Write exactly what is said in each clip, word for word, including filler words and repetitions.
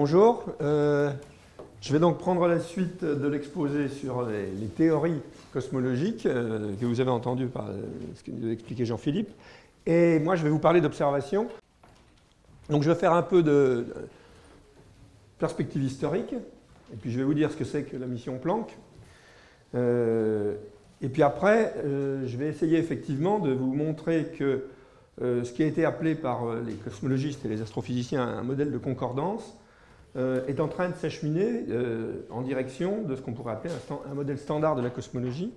bonjour. Euh, je vais donc prendre la suite de l'exposé sur les, les théories cosmologiques euh, que vous avez entendu par euh, ce que nous a expliqué Jean-Philippe. Et moi, je vais vous parler d'observation. Donc, je vais faire un peu de, de perspective historique. Et puis, je vais vous dire ce que c'est que la mission Planck. Euh, et puis après, euh, je vais essayer effectivement de vous montrer que euh, ce qui a été appelé par euh, les cosmologistes et les astrophysiciens un modèle de concordance euh, est en train de s'acheminer euh, en direction de ce qu'on pourrait appeler un, un modèle standard de la cosmologie.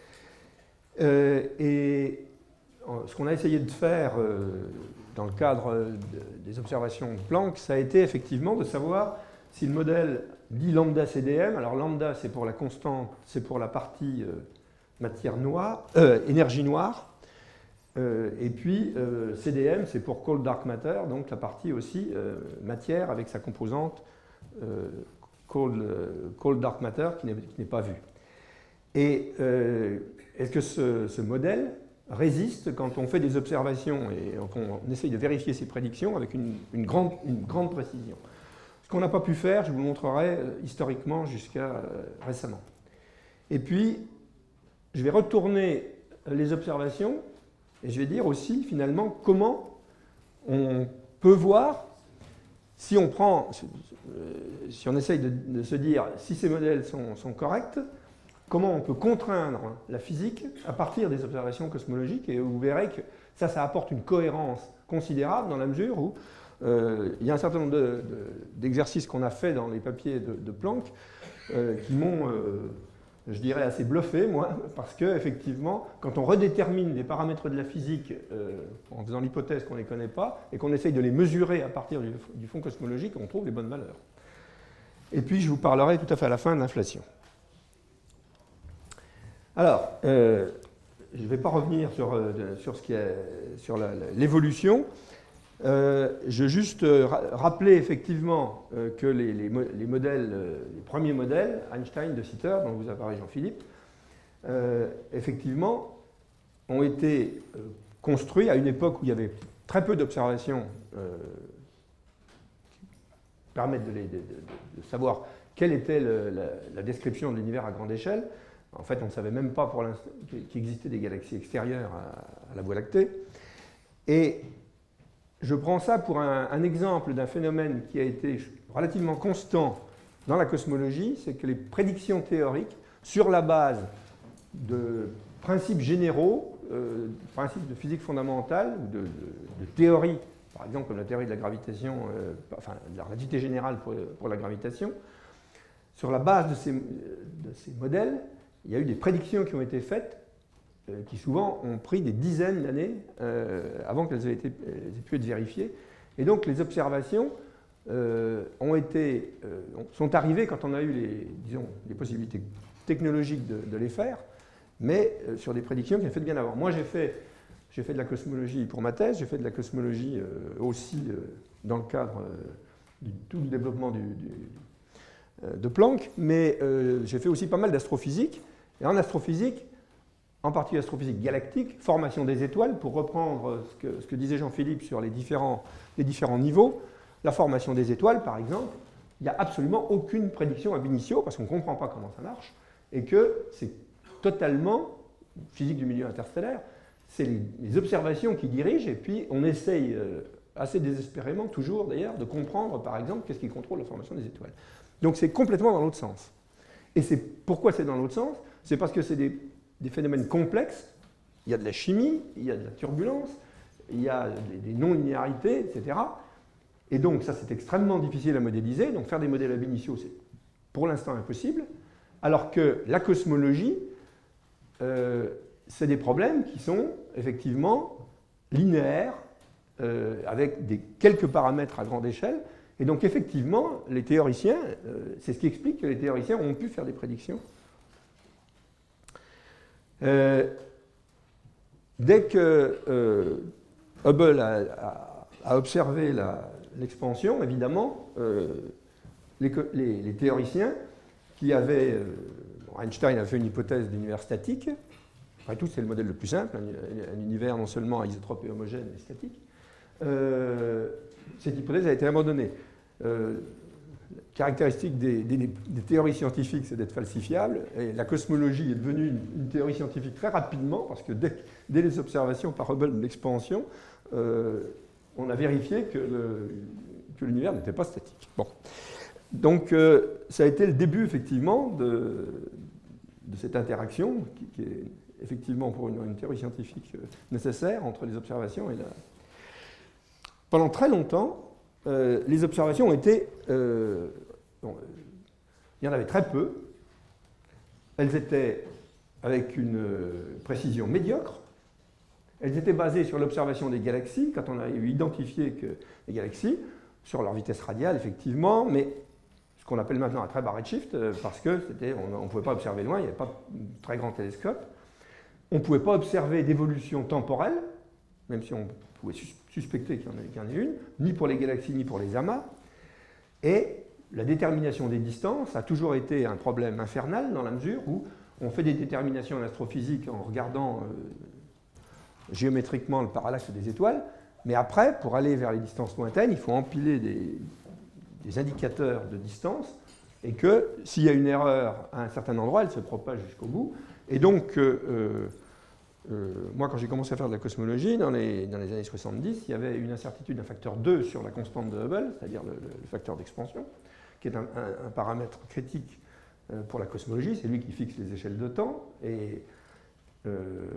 Euh, et ce qu'on a essayé de faire euh, dans le cadre de, des observations de Planck, ça a été effectivement de savoir si le modèle dit lambda C D M, alors lambda c'est pour la constante, c'est pour la partie euh, matière noire, euh, énergie noire, euh, et puis euh, C D M c'est pour cold dark matter, donc la partie aussi euh, matière avec sa composante euh, cold, euh, cold dark matter qui n'est pas vue. Et euh, est-ce que ce, ce modèle résiste quand on fait des observations et qu'on essaye de vérifier ses prédictions avec une, une, grande, une grande précision? Ce qu'on n'a pas pu faire, je vous le montrerai euh, historiquement jusqu'à euh, récemment. Et puis, je vais retourner les observations et je vais dire aussi finalement comment on peut voir si on prend, si on essaye de, de se dire si ces modèles sont, sont corrects, comment on peut contraindre la physique à partir des observations cosmologiques, et vous verrez que ça, ça apporte une cohérence considérable dans la mesure où euh, il y a un certain nombre de, de, d'exercices qu'on a fait dans les papiers de, de Planck euh, qui m'ont, euh, je dirais, assez bluffé, moi, parce que effectivement, quand on redétermine des paramètres de la physique euh, en faisant l'hypothèse qu'on ne les connaît pas et qu'on essaye de les mesurer à partir du, du fond cosmologique, on trouve les bonnes valeurs. Et puis, je vous parlerai tout à fait à la fin de l'inflation. Alors, euh, je ne vais pas revenir sur, euh, sur, ce qui est, sur l'évolution. Euh, je veux juste euh, rappeler effectivement euh, que les, les, les modèles, euh, les premiers modèles, Einstein, De Sitter, dont vous a parlé Jean-Philippe, euh, effectivement, ont été euh, construits à une époque où il y avait très peu d'observations euh, qui permettent de, les, de, de, de savoir quelle était le, la, la description de l'univers à grande échelle. En fait, on ne savait même pas pour l'instant qu'il existait des galaxies extérieures à, à la Voie lactée. Et je prends ça pour un, un exemple d'un phénomène qui a été relativement constant dans la cosmologie, c'est que les prédictions théoriques, sur la base de principes généraux, euh, principes de physique fondamentale, ou de, de, de théories, par exemple comme la théorie de la gravitation, euh, enfin de la relativité générale pour, pour la gravitation, sur la base de ces, de ces modèles, il y a eu des prédictions qui ont été faites euh, qui souvent ont pris des dizaines d'années euh, avant qu'elles aient, été, aient pu être vérifiées. Et donc les observations euh, ont été, euh, sont arrivées quand on a eu les, disons, les possibilités technologiques de, de les faire, mais euh, sur des prédictions qui ont été faites bien avant. Moi j'ai fait, j'ai fait de la cosmologie pour ma thèse, j'ai fait de la cosmologie euh, aussi euh, dans le cadre euh, du tout le développement du, du, euh, de Planck, mais euh, j'ai fait aussi pas mal d'astrophysique. Et en astrophysique, en particulier astrophysique galactique, formation des étoiles, pour reprendre ce que, ce que disait Jean-Philippe sur les différents, les différents niveaux, la formation des étoiles, par exemple, il n'y a absolument aucune prédiction ab initio, parce qu'on ne comprend pas comment ça marche, et que c'est totalement, physique du milieu interstellaire, c'est les, les observations qui dirigent, et puis on essaye, euh, assez désespérément, toujours d'ailleurs, de comprendre, par exemple, qu'est-ce qui contrôle la formation des étoiles. Donc c'est complètement dans l'autre sens. Et c'est pourquoi c'est dans l'autre sens? C'est parce que c'est des, des phénomènes complexes, il y a de la chimie, il y a de la turbulence, il y a des, des non-linéarités, et cetera. Et donc ça c'est extrêmement difficile à modéliser, donc faire des modèles ab initio c'est pour l'instant impossible, alors que la cosmologie, euh, c'est des problèmes qui sont effectivement linéaires, euh, avec des, quelques paramètres à grande échelle. Et donc effectivement, les théoriciens, euh, c'est ce qui explique que les théoriciens ont pu faire des prédictions. Euh, dès que euh, Hubble a, a, a observé l'expansion, évidemment, euh, les, les, les théoriciens qui avaient... Euh, bon, Einstein a fait une hypothèse d'univers statique. Après tout, c'est le modèle le plus simple, un, un univers non seulement isotrope et homogène, mais statique. Euh, cette hypothèse a été abandonnée. Euh, caractéristique des, des, des théories scientifiques, c'est d'être falsifiable, et la cosmologie est devenue une, une théorie scientifique très rapidement, parce que dès, dès les observations par Hubble de l'expansion, euh, on a vérifié que, le, que l'univers n'était pas statique. Bon. Donc, euh, ça a été le début, effectivement, de, de cette interaction, qui, qui est effectivement pour une, une théorie scientifique nécessaire entre les observations et la... Pendant très longtemps, euh, les observations ont été... Euh, bon, il y en avait très peu. Elles étaient avec une précision médiocre. Elles étaient basées sur l'observation des galaxies, quand on a eu identifié que les galaxies, sur leur vitesse radiale, effectivement, mais ce qu'on appelle maintenant un très bas redshift, parce qu'on ne pouvait pas observer loin, il n'y avait pas de très grand télescope. On ne pouvait pas observer d'évolution temporelle, même si on pouvait sus suspecter qu'il y, y en ait une, ni pour les galaxies, ni pour les amas. Et la détermination des distances a toujours été un problème infernal, dans la mesure où on fait des déterminations en astrophysique en regardant euh, géométriquement le parallaxe des étoiles, mais après, pour aller vers les distances lointaines, il faut empiler des, des indicateurs de distance, et que s'il y a une erreur à un certain endroit, elle se propage jusqu'au bout. Et donc, euh, euh, moi, quand j'ai commencé à faire de la cosmologie, dans les, dans les années soixante-dix, il y avait une incertitude d'un facteur deux sur la constante de Hubble, c'est-à-dire le, le facteur d'expansion, qui est un, un, un paramètre critique euh, pour la cosmologie, c'est lui qui fixe les échelles de temps, et euh,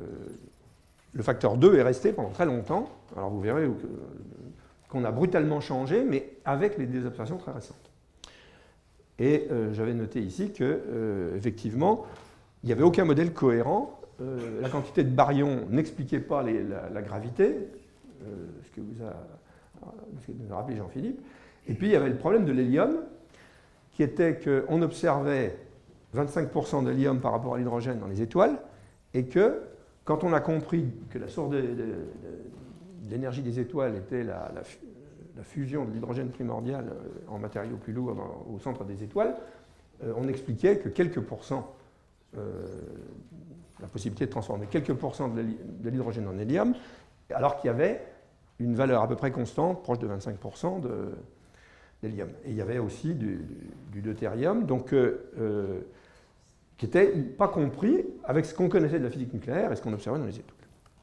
le facteur deux est resté pendant très longtemps. Alors vous verrez qu'on a brutalement changé, mais avec les, des observations très récentes. Et euh, j'avais noté ici que, euh, effectivement, il n'y avait aucun modèle cohérent. Euh, la quantité de baryons n'expliquait pas les, la, la gravité, euh, ce que vous a, ce que nous a rappelé Jean-Philippe. Et puis il y avait le problème de l'hélium, qui était qu'on observait vingt-cinq pour cent de l'hélium par rapport à l'hydrogène dans les étoiles, et que quand on a compris que la source de, de, de, de l'énergie des étoiles était la, la, la fusion de l'hydrogène primordial en matériaux plus lourds dans, au centre des étoiles, euh, on expliquait que quelques pourcents, euh, la possibilité de transformer quelques pourcents de l'hydrogène en hélium, alors qu'il y avait une valeur à peu près constante, proche de vingt-cinq pour cent d'hélium. Et il y avait aussi du, du, du deutérium, donc euh, euh, qui n'était pas compris avec ce qu'on connaissait de la physique nucléaire et ce qu'on observait dans les étoiles.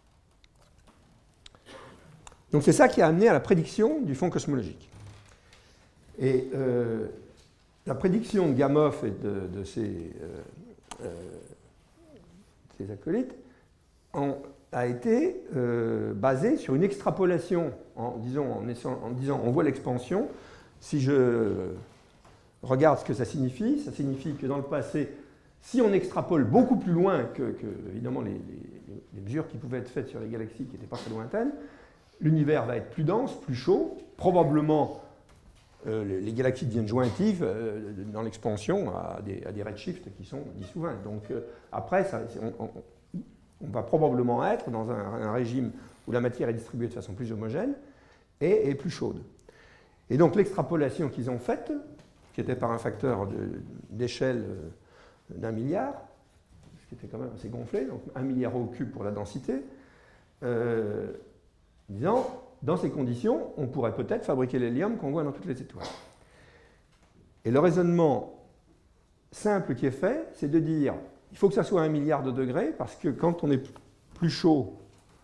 Donc c'est ça qui a amené à la prédiction du fond cosmologique. Et euh, la prédiction de Gamow et de, de ses, euh, euh, ses acolytes en, a été euh, basée sur une extrapolation, en, disons, en, en disant on voit l'expansion, si je regarde ce que ça signifie, ça signifie que dans le passé, si on extrapole beaucoup plus loin que, que évidemment, les, les, les mesures qui pouvaient être faites sur les galaxies qui n'étaient pas très lointaines, l'univers va être plus dense, plus chaud, probablement euh, les, les galaxies deviennent jointives euh, dans l'expansion à des, à des redshifts qui sont dix sous vingt. Donc euh, après, ça, on, on, on va probablement être dans un, un régime où la matière est distribuée de façon plus homogène et, et plus chaude. Et donc l'extrapolation qu'ils ont faite, qui était par un facteur d'échelle d'un milliard, ce qui était quand même assez gonflé, donc un milliard au cube pour la densité, euh, disant, dans ces conditions, on pourrait peut-être fabriquer l'hélium qu'on voit dans toutes les étoiles. Et le raisonnement simple qui est fait, c'est de dire, il faut que ça soit un milliard de degrés, parce que quand on est plus chaud,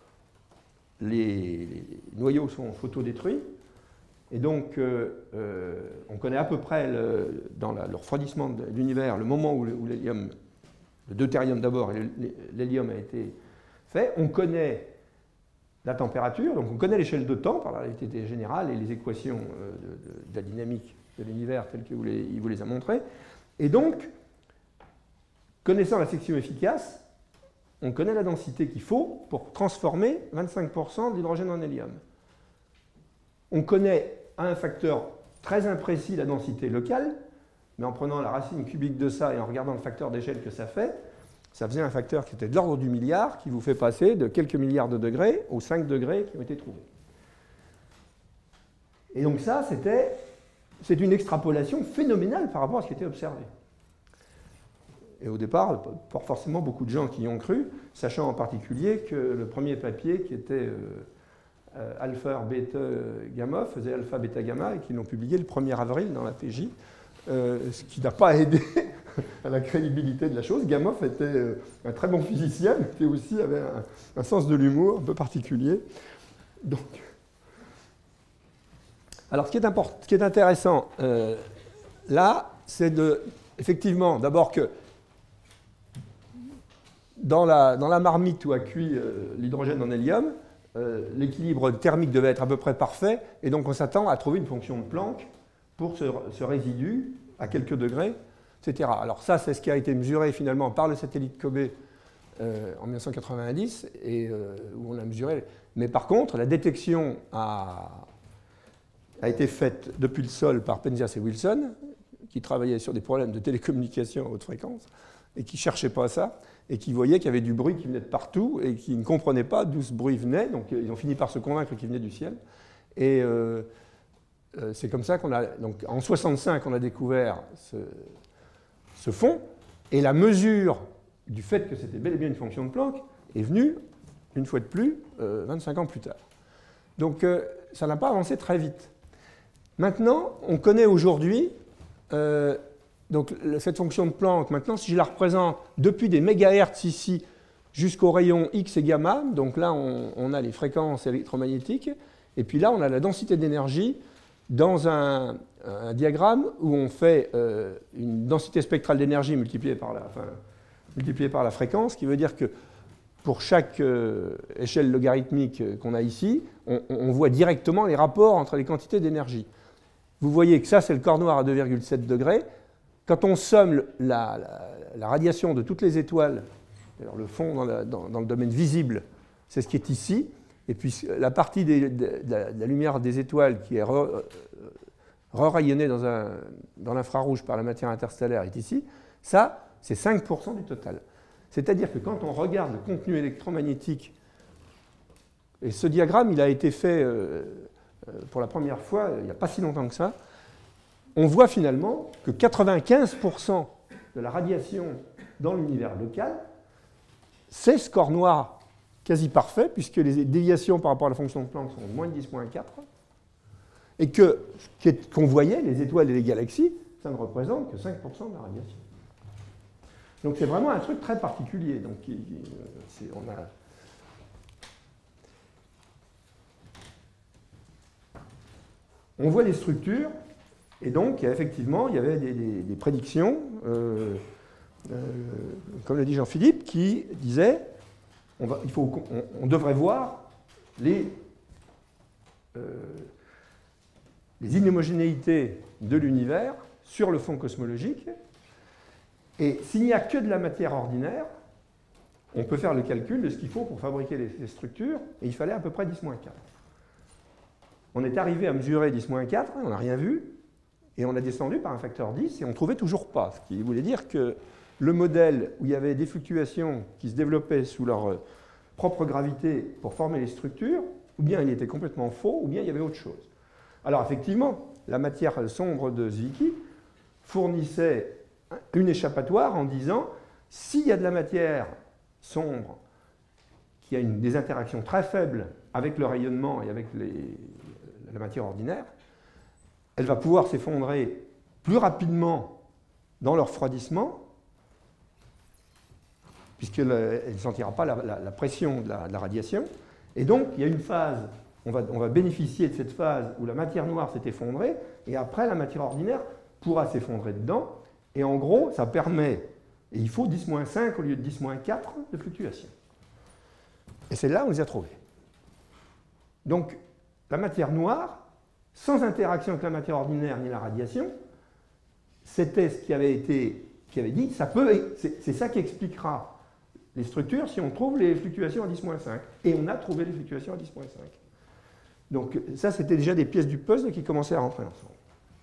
les, les noyaux sont photodétruits, et donc, euh, euh, on connaît à peu près, le, dans la, le refroidissement de l'univers, le moment où, où l'hélium, le deutérium d'abord et l'hélium a été fait. On connaît la température, donc on connaît l'échelle de temps par la relativité générale et les équations euh, de, de, de la dynamique de l'univers telles qu'il vous, vous les a montrées. Et donc, connaissant la section efficace, on connaît la densité qu'il faut pour transformer vingt-cinq pour cent de l'hydrogène en hélium. On connaît à un facteur très imprécis la densité locale, mais en prenant la racine cubique de ça et en regardant le facteur d'échelle que ça fait, ça faisait un facteur qui était de l'ordre du milliard, qui vous fait passer de quelques milliards de degrés aux cinq degrés qui ont été trouvés. Et donc ça, c'était, c'est une extrapolation phénoménale par rapport à ce qui était observé. Et au départ, pas forcément beaucoup de gens qui y ont cru, sachant en particulier que le premier papier qui était... Euh, Euh, alpha, bêta, gamma, faisait alpha, bêta, gamma, et qu'ils l'ont publié le premier avril dans la P J. euh, ce qui n'a pas aidé à la crédibilité de la chose. Gamow était euh, un très bon physicien, mais était aussi avait un, un sens de l'humour un peu particulier. Donc, alors, ce qui est, import, ce qui est intéressant euh, là, c'est de, effectivement, d'abord que dans la, dans la marmite où a cuit euh, l'hydrogène en hélium, euh, l'équilibre thermique devait être à peu près parfait, et donc on s'attend à trouver une fonction de Planck pour ce, ce résidu à quelques degrés, et cetera. Alors ça, c'est ce qui a été mesuré finalement par le satellite COBE euh, en mille neuf cent quatre-vingt-dix, et euh, où on a mesuré. Mais par contre, la détection a, a été faite depuis le sol par Penzias et Wilson, qui travaillaient sur des problèmes de télécommunication à haute fréquence, et qui ne cherchaient pas ça, et qui voyaient qu'il y avait du bruit qui venait de partout, et qui ne comprenaient pas d'où ce bruit venait, donc ils ont fini par se convaincre qu'il venait du ciel. Et euh, euh, c'est comme ça qu'on a... Donc en soixante-cinq, on a découvert ce, ce fond, et la mesure du fait que c'était bel et bien une fonction de Planck est venue, une fois de plus, euh, vingt-cinq ans plus tard. Donc euh, ça n'a pas avancé très vite. Maintenant, on connaît aujourd'hui euh, donc, cette fonction de Planck. Maintenant, si je la représente depuis des mégahertz ici jusqu'aux rayons X et gamma, donc là, on, on a les fréquences électromagnétiques, et puis là, on a la densité d'énergie dans un, un diagramme où on fait euh, une densité spectrale d'énergie multipliée par la, enfin, multipliée par la fréquence, qui veut dire que pour chaque euh, échelle logarithmique qu'on a ici, on, on voit directement les rapports entre les quantités d'énergie. Vous voyez que ça, c'est le corps noir à deux virgule sept degrés. Quand on somme la, la, la radiation de toutes les étoiles, alors le fond dans, la, dans, dans le domaine visible, c'est ce qui est ici, et puis la partie des, de, de, la, de la lumière des étoiles qui est re-rayonnée dans, un, dans l'infrarouge par la matière interstellaire est ici, ça, c'est cinq pour cent du total. C'est-à-dire que quand on regarde le contenu électromagnétique, et ce diagramme, il a été fait euh, pour la première fois il n'y a pas si longtemps que ça, on voit finalement que quatre-vingt-quinze pour cent de la radiation dans l'univers local, c'est ce corps noir quasi parfait, puisque les déviations par rapport à la fonction de Planck sont de moins de dix moins quatre, et que ce qu'on voyait, les étoiles et les galaxies, ça ne représente que cinq pour cent de la radiation. Donc c'est vraiment un truc très particulier. Donc, on a... on voit les structures, et donc effectivement, il y avait des, des, des prédictions, euh, euh, comme l'a dit Jean-Philippe, qui disaient on, va, il faut, on, on devrait voir les, euh, les inhomogénéités de l'univers sur le fond cosmologique. Et s'il n'y a que de la matière ordinaire, on peut faire le calcul de ce qu'il faut pour fabriquer les, les structures, et il fallait à peu près dix moins quatre. On est arrivé à mesurer dix moins quatre, on n'a rien vu, et on a descendu par un facteur dix, et on ne trouvait toujours pas. Ce qui voulait dire que le modèle où il y avait des fluctuations qui se développaient sous leur propre gravité pour former les structures, ou bien il était complètement faux, ou bien il y avait autre chose. Alors effectivement, la matière sombre de Zwicky fournissait une échappatoire en disant s'il y a de la matière sombre qui a une, des interactions très faibles avec le rayonnement et avec les, la matière ordinaire, elle va pouvoir s'effondrer plus rapidement dans le refroidissement, puisqu'elle ne sentira pas la, la, la pression de la, de la radiation. Et donc, il y a une phase, on va, on va bénéficier de cette phase où la matière noire s'est effondrée, et après, la matière ordinaire pourra s'effondrer dedans. Et en gros, ça permet, et il faut dix moins cinq au lieu de dix moins quatre de fluctuation. Et c'est là où on les a trouvés. Donc, la matière noire, sans interaction avec la matière ordinaire ni la radiation, c'était ce qui avait été, qui avait dit, ça peut, c'est ça qui expliquera les structures si on trouve les fluctuations à dix moins cinq. Et on a trouvé les fluctuations à dix moins cinq. Donc, ça, c'était déjà des pièces du puzzle qui commençaient à rentrer ensemble.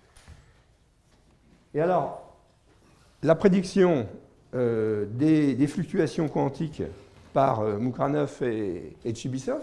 Et alors, la prédiction euh, des, des fluctuations quantiques par euh, Mukranov et, et Chibisov,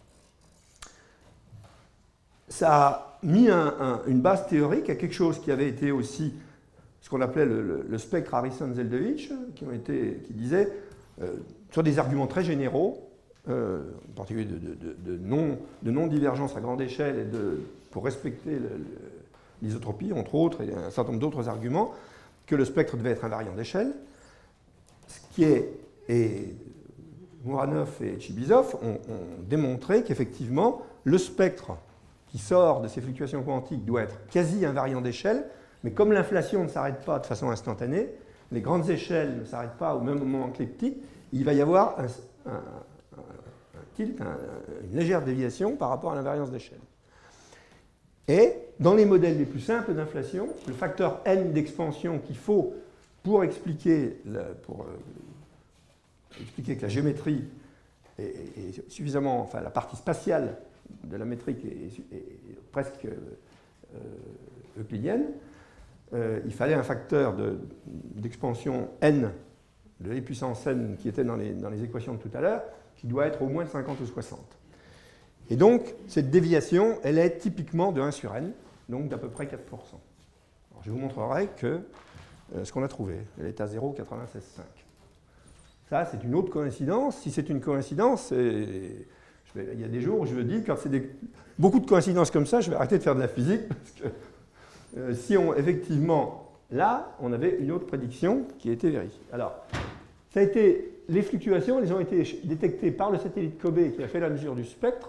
ça a mis un, un, une base théorique à quelque chose qui avait été aussi ce qu'on appelait le, le, le spectre Harrison-Zeldovich, qui, ont été, qui disait, euh, sur des arguments très généraux, euh, en particulier de, de, de, de non-divergence non à grande échelle et de, pour respecter le, le, l'isotropie, entre autres, et un certain nombre d'autres arguments, que le spectre devait être invariant d'échelle, ce qui est, et Mouranov et Chibisov ont, ont démontré qu'effectivement, le spectre qui sort de ces fluctuations quantiques doit être quasi invariant d'échelle, mais comme l'inflation ne s'arrête pas de façon instantanée, les grandes échelles ne s'arrêtent pas au même moment que les petites, il va y avoir un, un, un, un tilt, un, une légère déviation par rapport à l'invariance d'échelle. Et dans les modèles les plus simples d'inflation, le facteur n d'expansion qu'il faut pour expliquer, le, pour, euh, expliquer que la géométrie est, est suffisamment, enfin la partie spatiale de la métrique est, est, est presque euh, euclidienne, euh, il fallait un facteur d'expansion de, n, de e puissance n qui était dans les, dans les équations de tout à l'heure, qui doit être au moins de cinquante ou soixante. Et donc, cette déviation, elle est typiquement de un sur n, donc d'à peu près quatre pour cent. Alors, je vous montrerai que euh, ce qu'on a trouvé, elle est à zéro virgule quatre-vingt-seize cinq. Ça, c'est une autre coïncidence. Si c'est une coïncidence, et je vais, il y a des jours où je me dis, quand c'est des, beaucoup de coïncidences comme ça, je vais arrêter de faire de la physique, parce que euh, si on, effectivement, là, on avait une autre prédiction qui a été vérifiée. Alors, ça a été, les fluctuations, elles ont été détectées par le satellite Kobe qui a fait la mesure du spectre,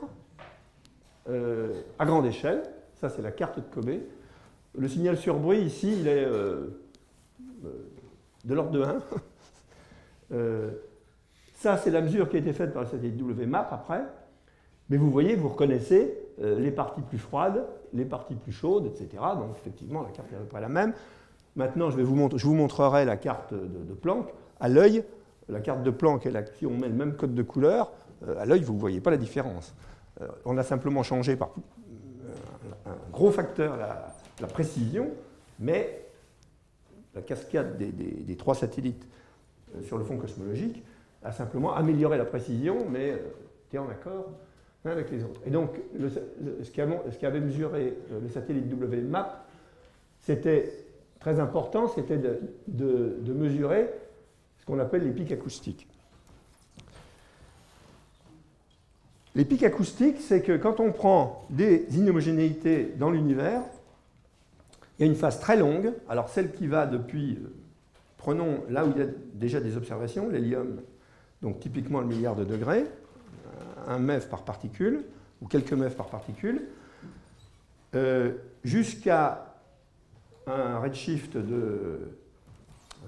Euh, à grande échelle. Ça, c'est la carte de Kobe. Le signal sur bruit, ici, il est euh, euh, de l'ordre de un. euh, ça, c'est la mesure qui a été faite par le satellite W map après. Mais vous voyez, vous reconnaissez euh, les parties plus froides, les parties plus chaudes, et cetera. Donc, effectivement, la carte est à peu près la même. Maintenant, je, vais vous montrer, je vous montrerai la carte de, de Planck. À l'œil, la carte de Planck, elle a, si on met le même code de couleur, euh, à l'œil, vous ne voyez pas la différence. Euh, on a simplement changé par un, un gros facteur la, la précision, mais la cascade des, des, des trois satellites euh, sur le fond cosmologique a simplement amélioré la précision, mais euh, était en accord l'un avec les autres. Et donc, le, le, ce qu'avait mesuré euh, le satellite W map, c'était très important, c'était de, de, de mesurer ce qu'on appelle les pics acoustiques. Les pics acoustiques, c'est que quand on prend des inhomogénéités dans l'univers, il y a une phase très longue. Alors celle qui va depuis, euh, prenons là où il y a déjà des observations, l'hélium, donc typiquement le milliard de degrés, un MEV par particule, ou quelques MEV par particule, euh, jusqu'à un redshift de euh,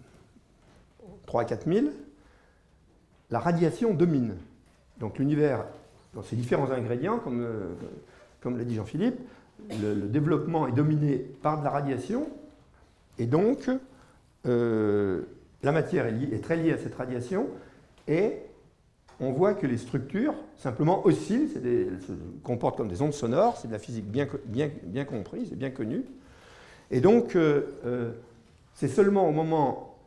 trois à quatre mille, la radiation domine. Donc l'univers, dans ses différents ingrédients, comme, euh, comme l'a dit Jean-Philippe, le, le développement est dominé par de la radiation, et donc euh, la matière est, liée, est très liée à cette radiation, et on voit que les structures simplement oscillent, des, elles se comportent comme des ondes sonores, c'est de la physique bien, bien, bien comprise et bien connue. Et donc, euh, euh, c'est seulement au moment,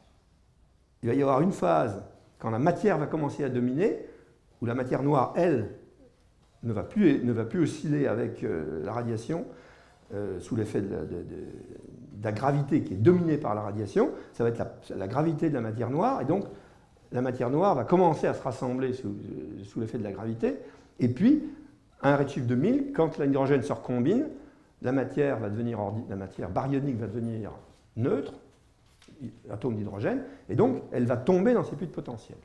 il va y avoir une phase, quand la matière va commencer à dominer, où la matière noire, elle, ne va plus, ne va plus osciller avec euh, la radiation, euh, sous l'effet de, de, de, de la gravité qui est dominée par la radiation. Ça va être la, la gravité de la matière noire, et donc la matière noire va commencer à se rassembler sous, sous l'effet de la gravité, et puis, à un redshift de mille, quand l'hydrogène se recombine, la matière, va devenir, la matière baryonique va devenir neutre, atome d'hydrogène, et donc elle va tomber dans ses puits de potentiel.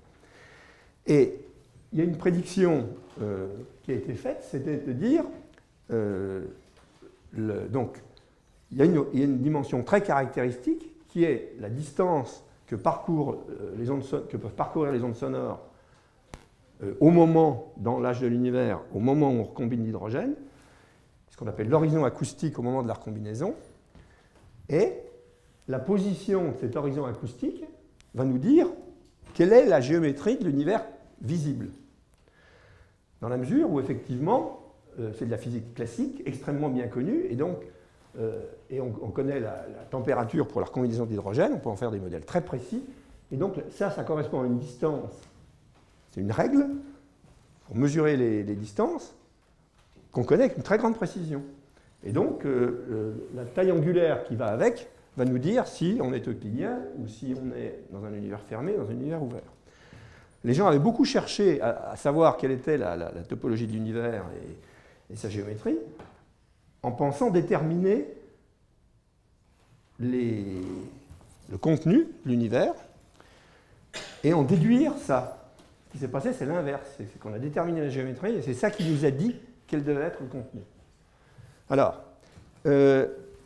Et il y a une prédiction euh, qui a été faite, c'était de dire, euh, le, donc, il y, a une, il y a une dimension très caractéristique qui est la distance que, parcourent, euh, les ondes, que peuvent parcourir les ondes sonores euh, au moment, dans l'âge de l'univers, au moment où on recombine l'hydrogène, ce qu'on appelle l'horizon acoustique au moment de la recombinaison, et la position de cet horizon acoustique va nous dire quelle est la géométrie de l'univers visible. Dans la mesure où, effectivement, euh, c'est de la physique classique, extrêmement bien connue, et donc, euh, et on, on connaît la, la température pour la recombinaison d'hydrogène, on peut en faire des modèles très précis, et donc ça, ça correspond à une distance, c'est une règle, pour mesurer les, les distances, qu'on connaît avec une très grande précision. Et donc, euh, euh, la taille angulaire qui va avec va nous dire si on est euclidien ou si on est dans un univers fermé, dans un univers ouvert. Les gens avaient beaucoup cherché à, à savoir quelle était la, la, la topologie de l'univers et, et sa géométrie, en pensant déterminer les, le contenu de l'univers et en déduire ça. Ce qui s'est passé, c'est l'inverse. C'est qu'on a déterminé la géométrie et c'est ça qui nous a dit quel devait être le contenu. Alors, euh,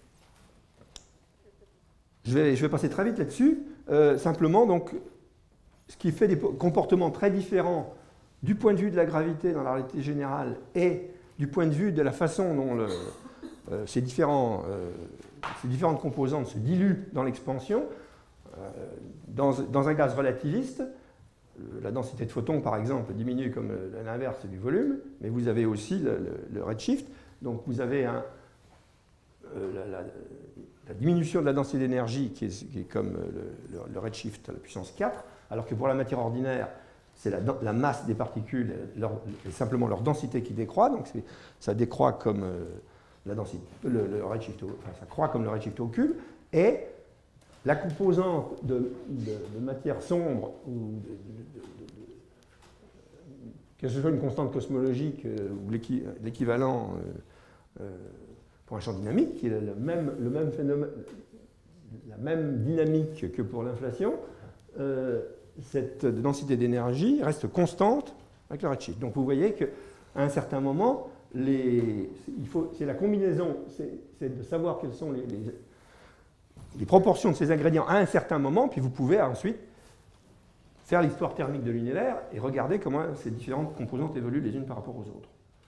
je, vais, je vais passer très vite là-dessus. Euh, simplement, donc, ce qui fait des comportements très différents du point de vue de la gravité dans la réalité générale et du point de vue de la façon dont le, euh, ces, différents, euh, ces différentes composantes se diluent dans l'expansion. Euh, dans, dans un gaz relativiste, la densité de photons, par exemple, diminue comme l'inverse du volume, mais vous avez aussi le, le, le redshift. Donc vous avez un, euh, la, la, la diminution de la densité d'énergie qui, qui est comme le, le, le redshift à la puissance quatre, alors que pour la matière ordinaire, c'est la, la masse des particules leur, et simplement leur densité qui décroît. Donc ça décroît comme euh, la densité, le, le redshift, enfin, ça croît comme le redshift au cube. Et la composante de, de, de matière sombre, ou de, de, de, de, que ce soit une constante cosmologique euh, ou l'équivalent euh, euh, pour un champ dynamique, qui est le même, le même phénomène, la même dynamique que pour l'inflation, euh, cette densité d'énergie reste constante avec le redshift. Donc vous voyez qu'à un certain moment, c'est la combinaison, c'est de savoir quelles sont les, les, les proportions de ces ingrédients à un certain moment, puis vous pouvez ensuite faire l'histoire thermique de l'univers et regarder comment ces différentes composantes évoluent les unes par rapport aux autres.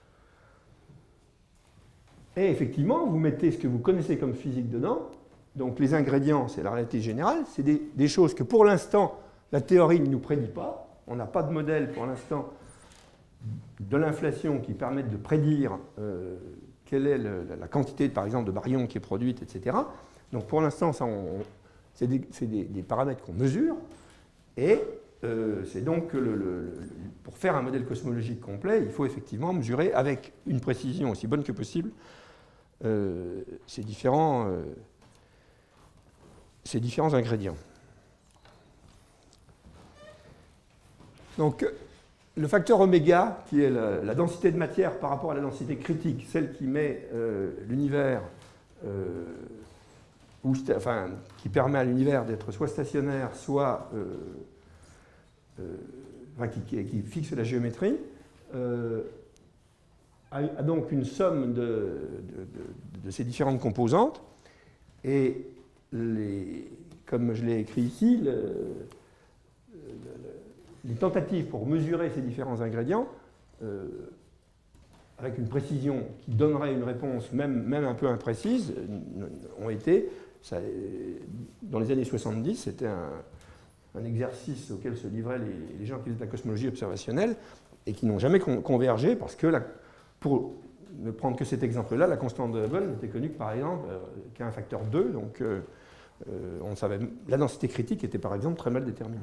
Et effectivement, vous mettez ce que vous connaissez comme physique dedans. Donc les ingrédients, c'est la réalité générale, c'est des, des choses que pour l'instant, la théorie ne nous prédit pas. On n'a pas de modèle pour l'instant de l'inflation qui permette de prédire euh, quelle est le, la quantité, par exemple, de baryons qui est produite, et cetera. Donc pour l'instant, c'est des, des, des paramètres qu'on mesure. Et euh, c'est donc que le, le, le, pour faire un modèle cosmologique complet, il faut effectivement mesurer avec une précision aussi bonne que possible euh, ces, différents, euh, ces différents ingrédients. Donc, le facteur oméga, qui est la, la densité de matière par rapport à la densité critique, celle qui met euh, l'univers, euh, enfin, qui permet à l'univers d'être soit stationnaire, soit euh, euh, enfin, qui, qui, qui fixe la géométrie, euh, a, a donc une somme de, de, de, de ces différentes composantes. Et les, comme je l'ai écrit ici, le, le, les tentatives pour mesurer ces différents ingrédients, euh, avec une précision qui donnerait une réponse même, même un peu imprécise, ont été, ça, dans les années soixante-dix, c'était un, un exercice auquel se livraient les, les gens qui faisaient de la cosmologie observationnelle et qui n'ont jamais con, convergé parce que, la, pour ne prendre que cet exemple-là, la constante de Hubble n'était connue que par exemple euh, qu'à un facteur deux, donc euh, euh, on savait, la densité critique était par exemple très mal déterminée.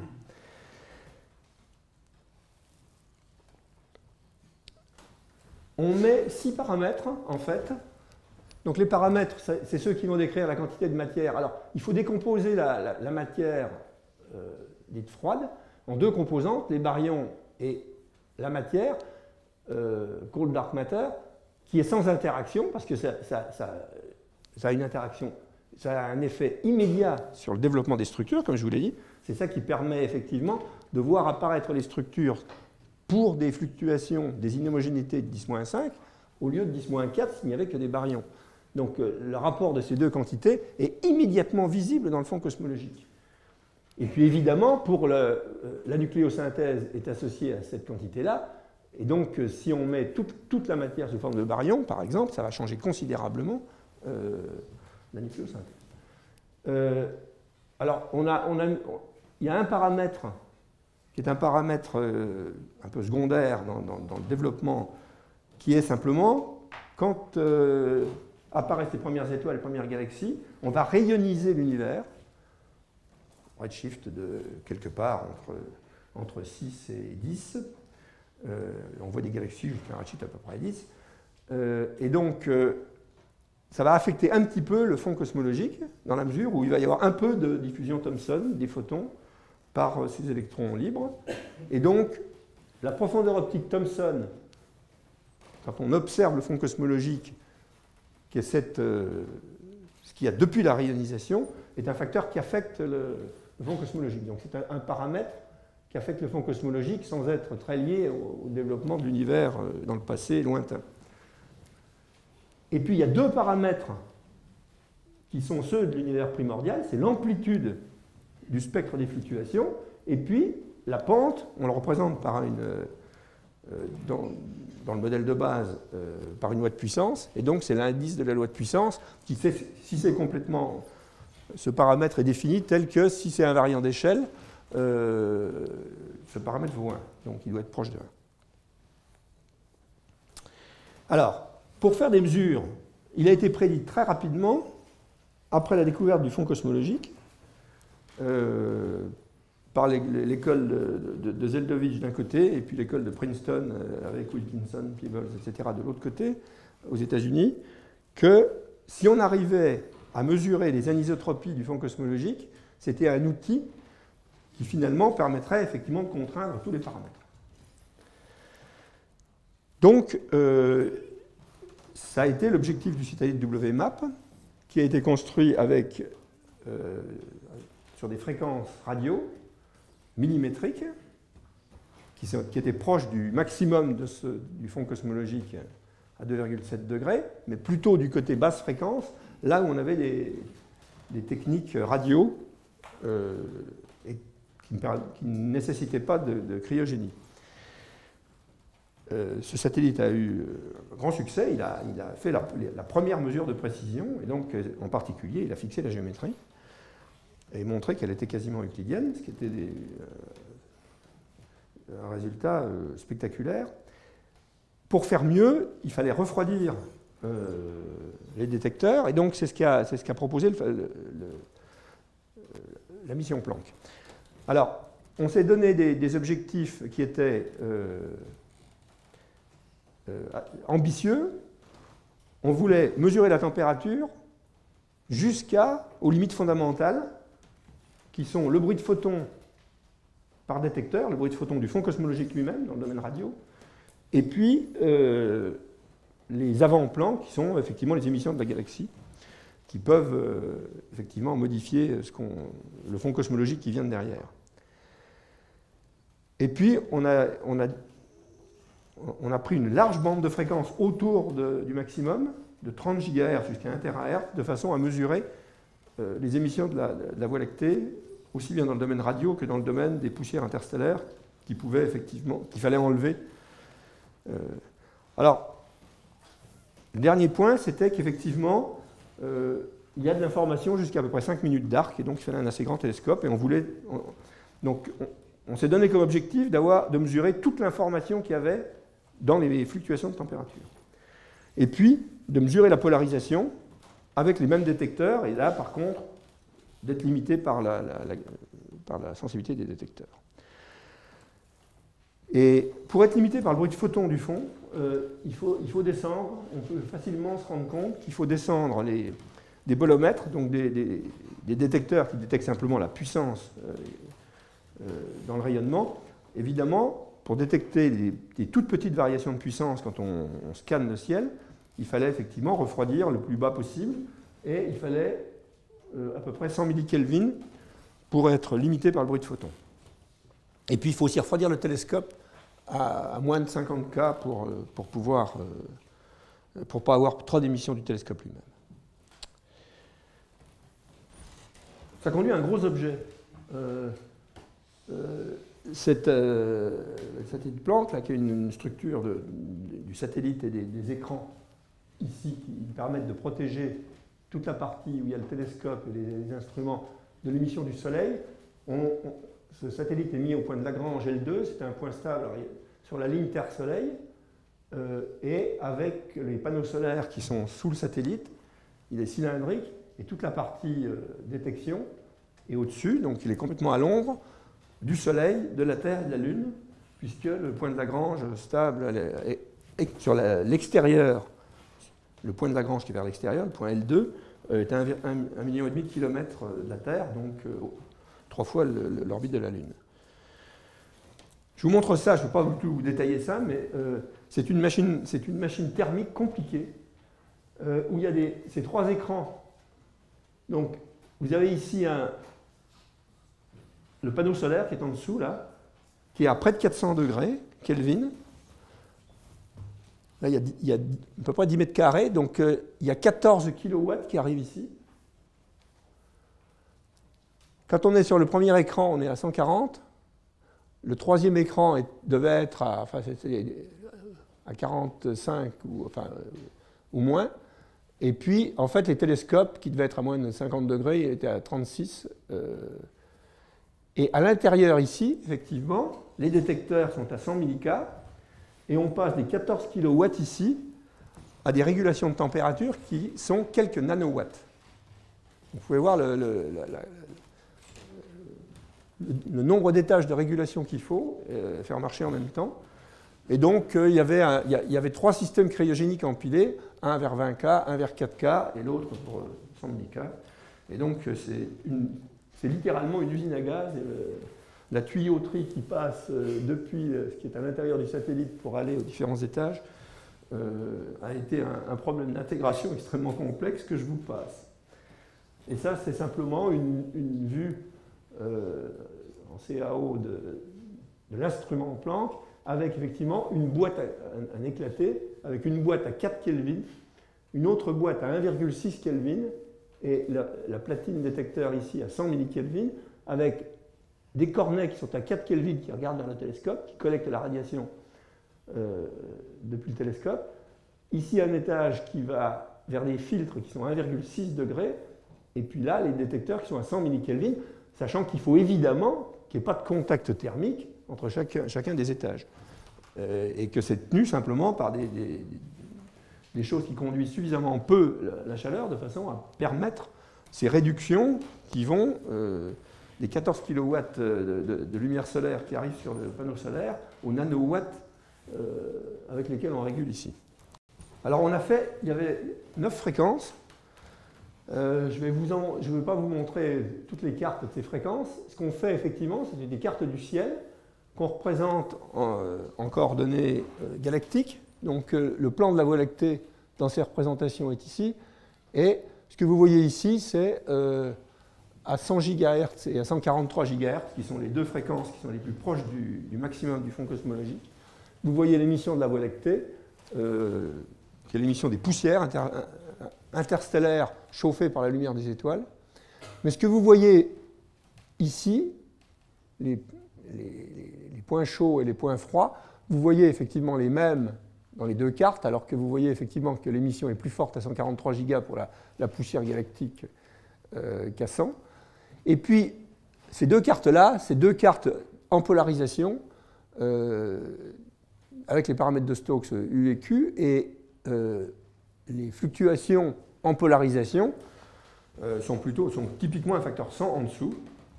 On met six paramètres, en fait. Donc les paramètres, c'est ceux qui vont décrire la quantité de matière. Alors, il faut décomposer la, la, la matière euh, dite froide en deux composantes, les baryons et la matière, euh, cold dark matter, qui est sans interaction, parce que ça, ça, ça, ça a une interaction, ça a un effet immédiat sur le développement des structures, comme je vous l'ai dit. C'est ça qui permet effectivement de voir apparaître les structures pour des fluctuations, des inhomogénéités de dix moins cinq, au lieu de dix moins quatre s'il n'y avait que des baryons. Donc euh, le rapport de ces deux quantités est immédiatement visible dans le fond cosmologique. Et puis évidemment, pour le, euh, la nucléosynthèse est associée à cette quantité-là, et donc euh, si on met tout, toute la matière sous forme de baryons, par exemple, ça va changer considérablement euh, la nucléosynthèse. Euh, alors, on a, on a, il y a un paramètre qui est un paramètre euh, un peu secondaire dans, dans, dans le développement, qui est simplement, quand euh, apparaissent les premières étoiles, les premières galaxies, on va rayoniser l'univers, redshift de quelque part entre, entre six et dix, euh, on voit des galaxies jusqu'à un redshift à peu près dix, euh, et donc euh, ça va affecter un petit peu le fond cosmologique, dans la mesure où il va y avoir un peu de diffusion Thomson, des photons, par ces électrons libres. Et donc, la profondeur optique Thomson, quand on observe le fond cosmologique, qui est cette, euh, ce qu'il y a depuis la rayonisation, est un facteur qui affecte le, le fond cosmologique. Donc c'est un, un paramètre qui affecte le fond cosmologique sans être très lié au, au développement de l'univers dans le passé lointain. Et puis il y a deux paramètres qui sont ceux de l'univers primordial, c'est l'amplitude du spectre des fluctuations, et puis la pente, on le représente par une, euh, dans, dans le modèle de base euh, par une loi de puissance, et donc c'est l'indice de la loi de puissance qui fait, si c'est complètement, ce paramètre est défini tel que si c'est invariant d'échelle, euh, ce paramètre vaut un, donc il doit être proche de un. Alors, pour faire des mesures, il a été prédit très rapidement, après la découverte du fond cosmologique, euh, par l'école de, de, de Zeldovich d'un côté, et puis l'école de Princeton euh, avec Wilkinson, Peebles, et cetera de l'autre côté, aux États-Unis, que si on arrivait à mesurer les anisotropies du fond cosmologique, c'était un outil qui finalement permettrait effectivement de contraindre tous les paramètres. Donc, euh, ça a été l'objectif du satellite W MAP, qui a été construit avec, euh, sur des fréquences radio millimétriques, qui, sont, qui étaient proches du maximum de ce, du fond cosmologique à deux virgule sept degrés, mais plutôt du côté basse fréquence, là où on avait des, des techniques radio euh, et qui, qui ne nécessitaient pas de, de cryogénie. Euh, ce satellite a eu un grand succès, il a, il a fait la, la première mesure de précision, et donc en particulier il a fixé la géométrie et montré qu'elle était quasiment euclidienne, ce qui était des, euh, un résultat euh, spectaculaire. Pour faire mieux, il fallait refroidir euh, les détecteurs, et donc c'est ce qu'a c'est ce qu'a proposé le, le, le, la mission Planck. Alors, on s'est donné des, des objectifs qui étaient euh, Euh, ambitieux. On voulait mesurer la température jusqu'aux limites fondamentales, qui sont le bruit de photon par détecteur, le bruit de photon du fond cosmologique lui-même, dans le domaine radio, et puis euh, les avant-plans, qui sont effectivement les émissions de la galaxie, qui peuvent euh, effectivement modifier ce qu'on, le fond cosmologique qui vient de derrière. Et puis, on a, on a On a pris une large bande de fréquences autour de, du maximum, de trente gigahertz jusqu'à un térahertz, de façon à mesurer euh, les émissions de la, de la Voie lactée, aussi bien dans le domaine radio que dans le domaine des poussières interstellaires, qui pouvaient effectivement, qu'il fallait enlever. Euh, alors, le dernier point, c'était qu'effectivement, euh, il y a de l'information jusqu'à à peu près cinq minutes d'arc, et donc il fallait un assez grand télescope, et on voulait... On, donc, on, on s'est donné comme objectif d'avoir, de mesurer toute l'information qu'il y avait dans les fluctuations de température. Et puis, de mesurer la polarisation avec les mêmes détecteurs, et là, par contre, d'être limité par la, la, la, par la sensibilité des détecteurs. Et pour être limité par le bruit de photon du fond, euh, il, faut, il faut descendre, on peut facilement se rendre compte qu'il faut descendre les, des bolomètres, donc des, des, des détecteurs qui détectent simplement la puissance euh, euh, dans le rayonnement. Évidemment, pour détecter des, des toutes petites variations de puissance quand on, on scanne le ciel, il fallait effectivement refroidir le plus bas possible, et il fallait euh, à peu près cent millikelvin pour être limité par le bruit de photon. Et puis il faut aussi refroidir le télescope à, à moins de cinquante K pour, pour pouvoir, euh, pour pas avoir trop d'émissions du télescope lui-même. Ça conduit à un gros objet. Euh, euh, Cette, euh, le satellite Planck, là, qui a une, une structure de, de, du satellite et des, des écrans ici qui permettent de protéger toute la partie où il y a le télescope et les, les instruments de l'émission du Soleil. On, on, ce satellite est mis au point de Lagrange L deux, c'est un point stable sur la ligne Terre-Soleil, euh, et avec les panneaux solaires qui sont sous le satellite, il est cylindrique, et toute la partie euh, détection est au-dessus, donc il est complètement à l'ombre du Soleil, de la Terre et de la Lune, puisque le point de Lagrange stable est, est sur l'extérieur, le point de Lagrange qui est vers l'extérieur, le point L deux, est à un million et demi de kilomètres de la Terre, donc euh, trois fois l'orbite de la Lune. Je vous montre ça, je ne peux pas tout vous détailler ça, mais euh, c'est une machine, c'est une machine thermique compliquée, euh, où il y a des, ces trois écrans Donc, vous avez ici un, le panneau solaire qui est en dessous, là, qui est à près de quatre cents degrés Kelvin. Là, il y a, il y a à peu près dix mètres carrés, donc euh, il y a quatorze kilowatts qui arrivent ici. Quand on est sur le premier écran, on est à cent quarante. Le troisième écran est, devait être à, enfin, à quarante-cinq ou, enfin, ou moins. Et puis, en fait, les télescopes, qui devaient être à moins de cinquante degrés, étaient à trente-six. Euh, et à l'intérieur, ici, effectivement, les détecteurs sont à cent millicars. Et on passe des quatorze kilowatts ici à des régulations de température qui sont quelques nanowatts. Vous pouvez voir le, le, la, la, le, le nombre d'étages de régulation qu'il faut euh, faire marcher en même temps. Et donc, euh, il, y avait un, il y avait trois systèmes cryogéniques empilés, un vers vingt K, un vers quatre K et l'autre pour euh, cent millicars. Et donc, c'est littéralement une usine à gaz. Et, euh, la tuyauterie qui passe euh, depuis euh, ce qui est à l'intérieur du satellite pour aller aux différents étages euh, a été un, un problème d'intégration extrêmement complexe que je vous passe. Et ça, c'est simplement une, une vue euh, en C A O de, de l'instrument Planck avec effectivement une boîte, à, un, un éclaté, avec une boîte à quatre Kelvin, une autre boîte à un virgule six Kelvin et la, la platine détecteur ici à cent millikelvin avec des cornets qui sont à quatre Kelvin qui regardent vers le télescope, qui collectent la radiation euh, depuis le télescope. Ici, un étage qui va vers des filtres qui sont à un virgule six degrés. Et puis là, les détecteurs qui sont à cent millikelvin, sachant qu'il faut évidemment qu'il n'y ait pas de contact thermique entre chaque, chacun des étages. Euh, et que c'est tenu simplement par des, des, des choses qui conduisent suffisamment peu la, la chaleur de façon à permettre ces réductions qui vont... Euh, des quatorze kilowatts de, de, de lumière solaire qui arrivent sur le panneau solaire aux nanowatts euh, avec lesquels on régule ici. Alors on a fait, il y avait neuf fréquences. Euh, je ne vais pas vous montrer toutes les cartes de ces fréquences. Ce qu'on fait effectivement, c'est des cartes du ciel qu'on représente en, en coordonnées euh, galactiques. Donc euh, le plan de la Voie lactée dans ces représentations est ici. Et ce que vous voyez ici, c'est... Euh, à cent gigahertz et à cent quarante-trois gigahertz, qui sont les deux fréquences qui sont les plus proches du, du maximum du fond cosmologique. Vous voyez l'émission de la Voie lactée, euh, qui est l'émission des poussières inter, interstellaires chauffées par la lumière des étoiles. Mais ce que vous voyez ici, les, les, les points chauds et les points froids, vous voyez effectivement les mêmes dans les deux cartes, alors que vous voyez effectivement que l'émission est plus forte à cent quarante-trois gigas pour la, la poussière galactique euh, qu'à cent. Et puis, ces deux cartes-là, ces deux cartes en polarisation, euh, avec les paramètres de Stokes U et Q, et euh, les fluctuations en polarisation euh, sont, plutôt, sont typiquement un facteur cent en dessous.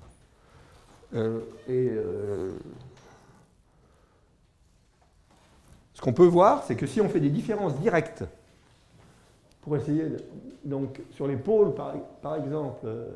Euh, et euh, ce qu'on peut voir, c'est que si on fait des différences directes, pour essayer, de, donc sur les pôles, par, par exemple, euh,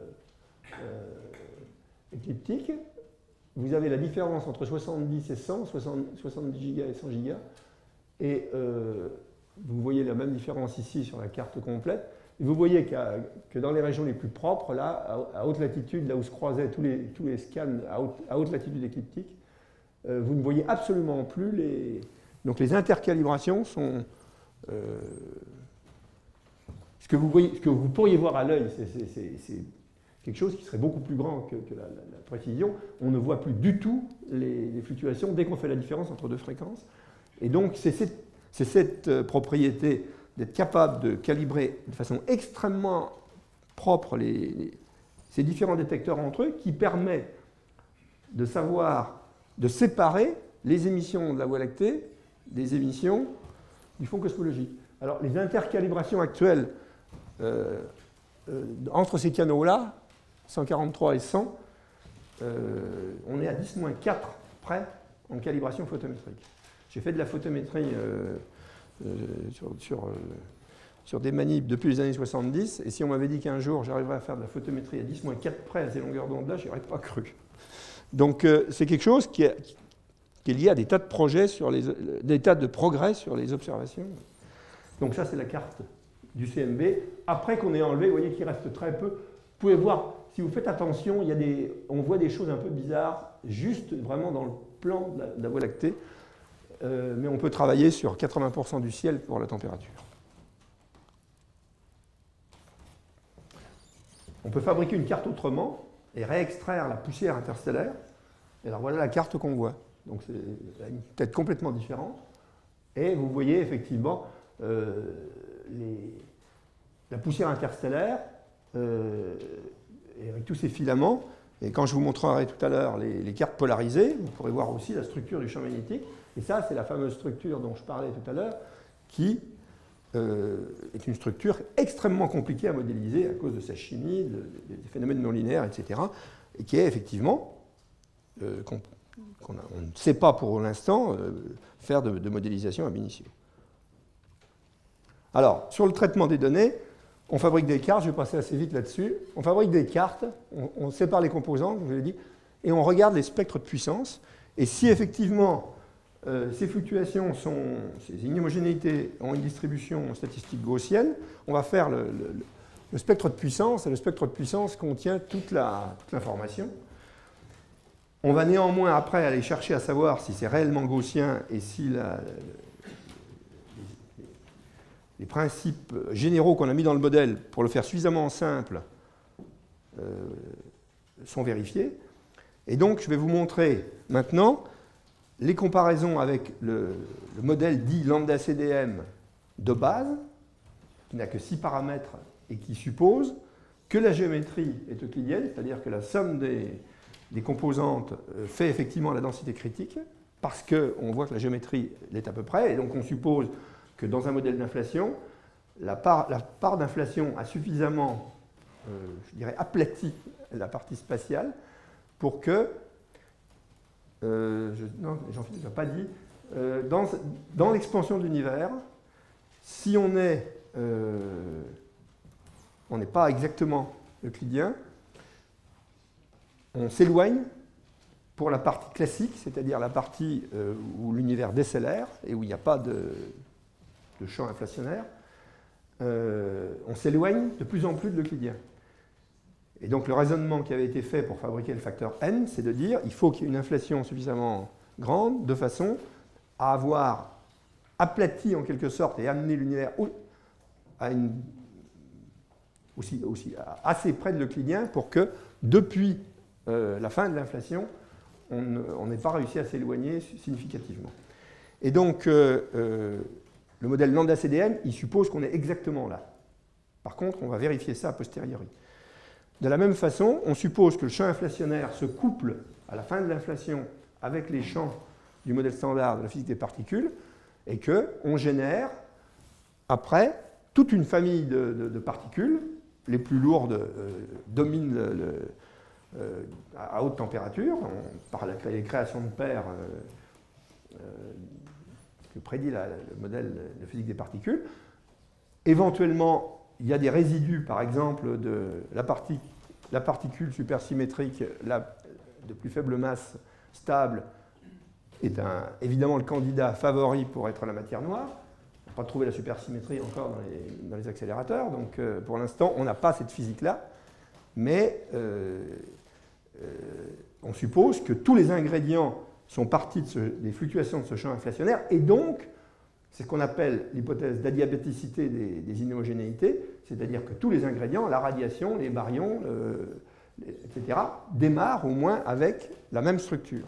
Euh, écliptique, vous avez la différence entre soixante-dix et cent, soixante-dix gigas et cent gigas, et euh, vous voyez la même différence ici sur la carte complète, et vous voyez qu que dans les régions les plus propres, là, à, à haute latitude, là où se croisaient tous les, tous les scans à haute, à haute latitude écliptique, euh, vous ne voyez absolument plus les... Donc les intercalibrations sont... Euh, ce, que vous voyez, ce que vous pourriez voir à l'œil, c'est quelque chose qui serait beaucoup plus grand que, que la, la, la précision. On ne voit plus du tout les, les fluctuations dès qu'on fait la différence entre deux fréquences. Et donc, c'est cette, cette euh, propriété d'être capable de calibrer de façon extrêmement propre les, les, ces différents détecteurs entre eux qui permet de savoir, de séparer les émissions de la Voie lactée des émissions du fond cosmologique. Alors, les intercalibrations actuelles euh, euh, entre ces canaux-là, cent quarante-trois et cent, euh, on est à dix moins quatre près en calibration photométrique. J'ai fait de la photométrie euh, euh, sur, sur, euh, sur des manips depuis les années soixante-dix, et si on m'avait dit qu'un jour j'arriverais à faire de la photométrie à dix moins quatre près à ces longueurs d'onde-là, je n'y aurais pas cru. Donc euh, c'est quelque chose qui est, qui est lié à des tas de projets, sur les, des tas de progrès sur les observations. Donc ça, c'est la carte du C M B. Après qu'on ait enlevé, vous voyez qu'il reste très peu. pouvez voir, si vous faites attention, il y a des, on voit des choses un peu bizarres, juste vraiment dans le plan de la, de la Voie lactée, euh, mais on peut travailler sur quatre-vingts pour cent du ciel pour la température. On peut fabriquer une carte autrement et réextraire la poussière interstellaire. Et alors voilà la carte qu'on voit. Donc c'est une tête complètement différente. Et vous voyez effectivement euh, les, la poussière interstellaire euh, et avec tous ces filaments. Et quand je vous montrerai tout à l'heure les, les cartes polarisées, vous pourrez voir aussi la structure du champ magnétique. Et ça, c'est la fameuse structure dont je parlais tout à l'heure, qui euh, est une structure extrêmement compliquée à modéliser à cause de sa chimie, de, de, des phénomènes non linéaires, et cetera. Et qui est effectivement, euh, qu'on, qu'on a, on ne sait pas pour l'instant euh, faire de, de modélisation ab initio. Alors, sur le traitement des données, on fabrique des cartes, je vais passer assez vite là-dessus. On fabrique des cartes, on, on sépare les composants, comme je l'ai dit, et on regarde les spectres de puissance. Et si effectivement euh, ces fluctuations, sont, ces inhomogénéités ont une distribution statistique gaussienne, on va faire le, le, le spectre de puissance, et le spectre de puissance contient toute la, toute l'information. On va néanmoins après aller chercher à savoir si c'est réellement gaussien et si la, les principes généraux qu'on a mis dans le modèle pour le faire suffisamment simple euh, sont vérifiés. Et donc, je vais vous montrer maintenant les comparaisons avec le, le modèle dit lambda C D M de base, qui n'a que six paramètres et qui suppose que la géométrie est euclidienne, c'est-à-dire que la somme des, des composantes fait effectivement la densité critique, parce qu'on voit que la géométrie l'est à peu près, et donc on suppose que dans un modèle d'inflation, la part, la part d'inflation a suffisamment, euh, je dirais, aplati la partie spatiale pour que, euh, je, non, Jean-Philippe n'a pas dit, euh, dans, dans l'expansion de l'univers, si on est, euh, on n'est pas exactement euclidien, on s'éloigne pour la partie classique, c'est-à-dire la partie euh, où l'univers décélère et où il n'y a pas de, de champ inflationnaire, euh, on s'éloigne de plus en plus de l'euclidien. Et donc le raisonnement qui avait été fait pour fabriquer le facteur n, c'est de dire qu'il faut qu'il y ait une inflation suffisamment grande de façon à avoir aplati en quelque sorte et amené l'univers à une, aussi, aussi assez près de l'euclidien pour que depuis euh, la fin de l'inflation, on n'ait pas réussi à s'éloigner significativement. Et donc euh, euh, le modèle lambda C D M, il suppose qu'on est exactement là. Par contre, on va vérifier ça a posteriori. De la même façon, on suppose que le champ inflationnaire se couple à la fin de l'inflation avec les champs du modèle standard de la physique des particules et qu'on génère après toute une famille de, de, de particules, les plus lourdes euh, dominent le, le, euh, à haute température, on, par la, les créations de paires euh, euh, que prédit la, le modèle de physique des particules. Éventuellement, il y a des résidus, par exemple, de la, partie, la particule supersymétrique la, de plus faible masse stable est un, évidemment le candidat favori pour être la matière noire. On n'a pas trouvé la supersymétrie encore dans les, dans les accélérateurs, donc euh, pour l'instant, on n'a pas cette physique-là, mais euh, euh, on suppose que tous les ingrédients sont partis de ce, des fluctuations de ce champ inflationnaire, et donc, c'est ce qu'on appelle l'hypothèse d'adiabaticité des, des inhomogénéités, c'est-à-dire que tous les ingrédients, la radiation, les baryons, le, les, et cetera, démarrent au moins avec la même structure.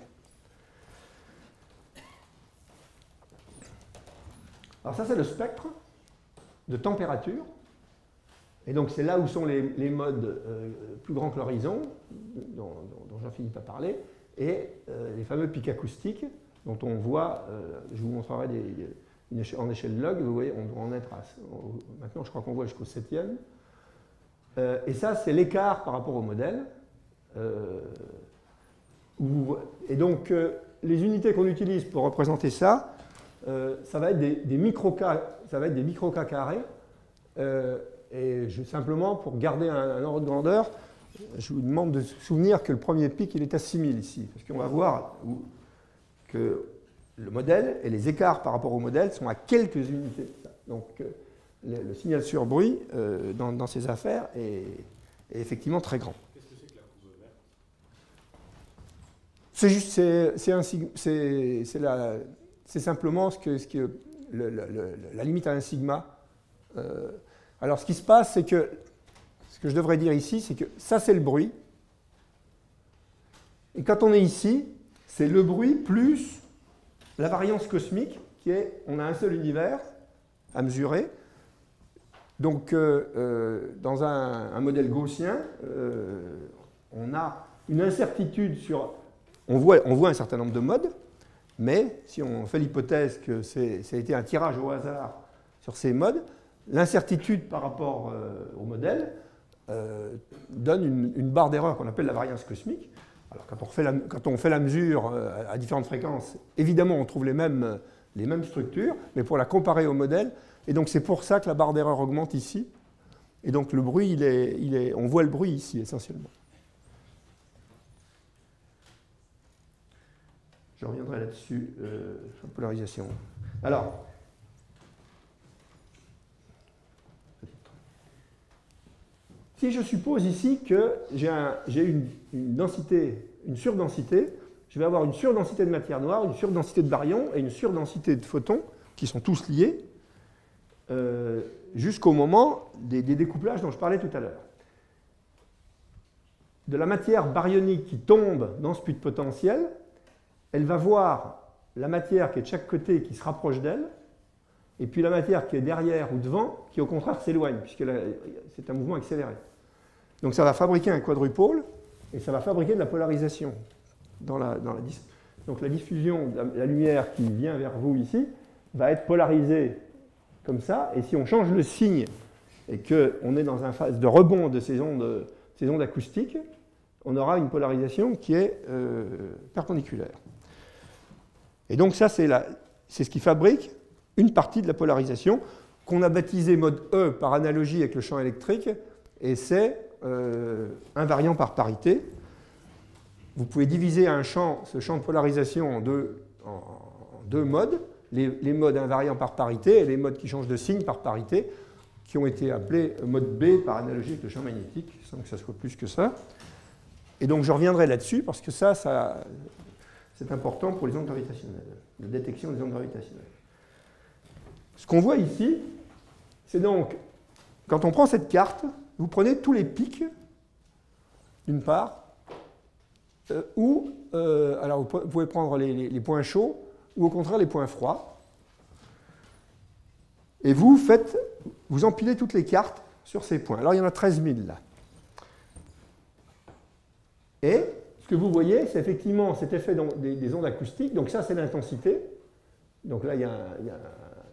Alors ça, c'est le spectre de température. Et donc, c'est là où sont les, les modes euh, plus grands que l'horizon, dont, dont, dont Jean-Philippe a parlé, et euh, les fameux pics acoustiques, dont on voit, euh, je vous montrerai des, une échelle, en échelle log, vous voyez, on doit en être à, maintenant je crois qu'on voit jusqu'au septième. Euh, et ça, c'est l'écart par rapport au modèle. Euh, où, et donc, euh, les unités qu'on utilise pour représenter ça, euh, ça va être des, des micro-cas, ça va être des micro-cas carrés. Euh, et je, simplement, pour garder un, un ordre de grandeur, je vous demande de se souvenir que le premier pic, il est à six mille ici. Parce qu'on va voir où, que le modèle et les écarts par rapport au modèle sont à quelques unités. Donc, le, le signal sur bruit euh, dans, dans ces affaires est, est effectivement très grand. Qu'est-ce que c'est que la courbe verte? C'est juste, c'est, c'est, un, c'est, c'est, la, c'est simplement ce que, ce que le, le, le, la limite à un sigma. Euh, alors ce qui se passe, c'est que, ce que je devrais dire ici, c'est que ça c'est le bruit. Et quand on est ici, c'est le bruit plus la variance cosmique, qui est, on a un seul univers à mesurer. Donc, euh, euh, dans un, un modèle gaussien, euh, on a une incertitude sur... On voit, on voit un certain nombre de modes, mais si on fait l'hypothèse que c'est, ça a été un tirage au hasard sur ces modes, l'incertitude par rapport euh, au modèle euh, donne une, une barre d'erreur qu'on appelle la variance cosmique. Alors, quand on fait la, quand on fait la mesure euh, à différentes fréquences, évidemment, on trouve les mêmes, les mêmes structures, mais pour la comparer au modèle, et donc c'est pour ça que la barre d'erreur augmente ici. Et donc le bruit, il est, il est, on voit le bruit ici essentiellement. Je reviendrai là-dessus euh, sur la polarisation. Alors, si je suppose ici que j'ai, un, j'ai une, une densité, une surdensité, je vais avoir une surdensité de matière noire, une surdensité de baryons et une surdensité de photons qui sont tous liés. Euh, jusqu'au moment des, des découplages dont je parlais tout à l'heure. De la matière baryonique qui tombe dans ce puits de potentiel, elle va voir la matière qui est de chaque côté qui se rapproche d'elle, et puis la matière qui est derrière ou devant qui au contraire s'éloigne, puisque c'est un mouvement accéléré. Donc ça va fabriquer un quadrupôle, et ça va fabriquer de la polarisation. Dans la, dans la, donc la diffusion de la, la lumière qui vient vers vous ici va être polarisée comme ça, et si on change le signe et qu'on est dans une phase de rebond de ces ondes, ces ondes acoustiques, on aura une polarisation qui est euh, perpendiculaire. Et donc ça, c'est, la, c'est ce qui fabrique une partie de la polarisation qu'on a baptisé mode E par analogie avec le champ électrique, et c'est euh, invariant par parité. Vous pouvez diviser un champ, ce champ de polarisation en deux, en, en deux modes. Les, les modes invariants par parité et les modes qui changent de signe par parité, qui ont été appelés mode B par analogie avec le champ magnétique, sans que ça soit plus que ça. Et donc je reviendrai là-dessus, parce que ça, ça c'est important pour les ondes gravitationnelles, la détection des ondes gravitationnelles. Ce qu'on voit ici, c'est donc, quand on prend cette carte, vous prenez tous les pics, d'une part, euh, ou, euh, alors vous pouvez prendre les, les, les points chauds, ou au contraire les points froids. Et vous faites, vous empilez toutes les cartes sur ces points. Alors il y en a treize mille là. Et ce que vous voyez, c'est effectivement cet effet des, des ondes acoustiques. Donc ça, c'est l'intensité. Donc là, il y a, un, il y a un,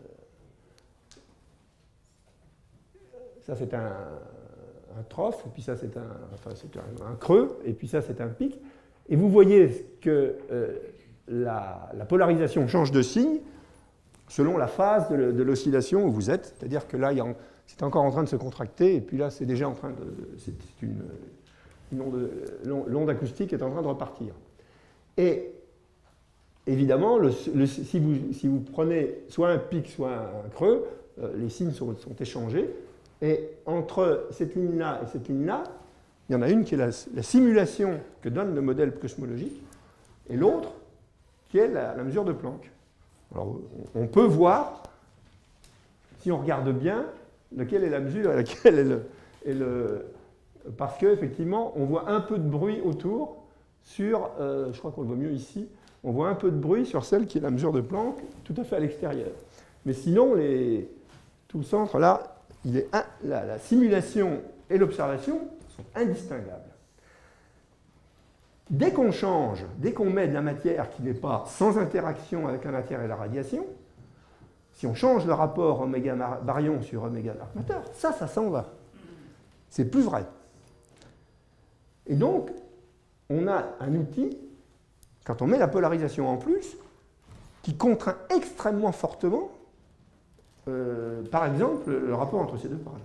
ça c'est un, un trophe, et puis ça c'est un, enfin, c'est un, un creux, et puis ça c'est un pic. Et vous voyez que euh, La, la polarisation change de signe selon la phase de, de l'oscillation où vous êtes. C'est-à-dire que là, il y a, c'est encore en train de se contracter, et puis là, c'est déjà en train de... C'est une, une onde, l'onde acoustique est en train de repartir. Et évidemment, le, le, si, vous, si vous prenez soit un pic, soit un creux, euh, les signes sont, sont échangés. Et entre cette ligne-là et cette ligne-là, il y en a une qui est la, la simulation que donne le modèle cosmologique, et l'autre, qui est la, la mesure de Planck. Alors, on peut voir, si on regarde bien, lequel est la mesure et laquelle est le... Est le parce qu'effectivement, on voit un peu de bruit autour sur, euh, je crois qu'on le voit mieux ici, on voit un peu de bruit sur celle qui est la mesure de Planck, tout à fait à l'extérieur. Mais sinon, les, tout le centre, là, il est un, la, la simulation et l'observation sont indistinguables. Dès qu'on change, dès qu'on met de la matière qui n'est pas sans interaction avec la matière et la radiation, si on change le rapport oméga baryon sur oméga dark matter, ça, ça s'en va. C'est plus vrai. Et donc, on a un outil, quand on met la polarisation en plus, qui contraint extrêmement fortement, euh, par exemple, le rapport entre ces deux paramètres.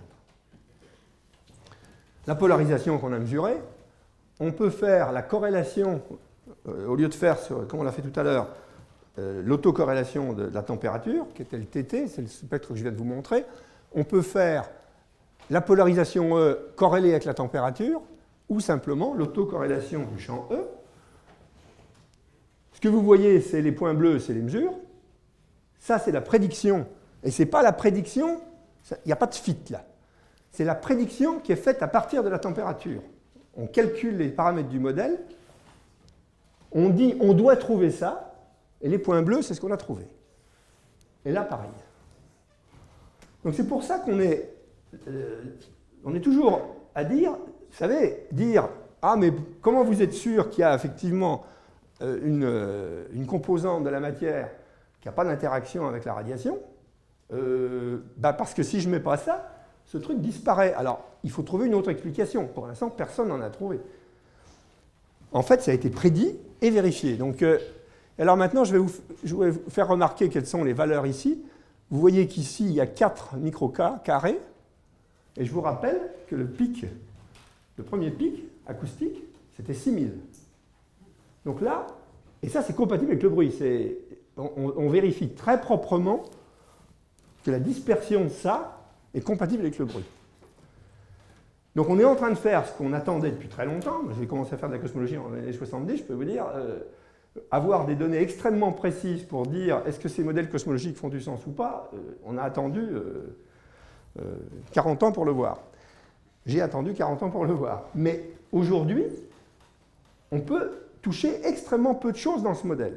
La polarisation qu'on a mesurée, on peut faire la corrélation, euh, au lieu de faire, sur, comme on l'a fait tout à l'heure, euh, l'autocorrélation de, de la température, qui était le T T, c'est le spectre que je viens de vous montrer, on peut faire la polarisation E corrélée avec la température, ou simplement l'autocorrélation du champ E. Ce que vous voyez, c'est les points bleus, c'est les mesures. Ça, c'est la prédiction. Et ce n'est pas la prédiction, il n'y a pas de fit là. C'est la prédiction qui est faite à partir de la température. On calcule les paramètres du modèle, on dit on doit trouver ça, et les points bleus, c'est ce qu'on a trouvé. Et là, pareil. Donc c'est pour ça qu'on est, euh, on est toujours à dire, vous savez, dire « Ah, mais comment vous êtes sûr qu'il y a effectivement euh, une, euh, une composante de la matière qui n'a pas d'interaction avec la radiation euh, bah parce que si je ne mets pas ça, ce truc disparaît. » Alors, il faut trouver une autre explication. Pour l'instant, personne n'en a trouvé. En fait, ça a été prédit et vérifié. Donc, euh, alors maintenant, je vais, vous, je vais vous faire remarquer quelles sont les valeurs ici. Vous voyez qu'ici, il y a quatre microcarrés. Et je vous rappelle que le pic, le premier pic acoustique, c'était six mille. Donc là, et ça, c'est compatible avec le bruit. On, on vérifie très proprement que la dispersion de ça est compatible avec le bruit. Donc on est en train de faire ce qu'on attendait depuis très longtemps. J'ai commencé à faire de la cosmologie en années soixante-dix, je peux vous dire, euh, avoir des données extrêmement précises pour dire est-ce que ces modèles cosmologiques font du sens ou pas, euh, on a attendu euh, euh, quarante ans pour le voir. J'ai attendu quarante ans pour le voir. Mais aujourd'hui, on peut toucher extrêmement peu de choses dans ce modèle.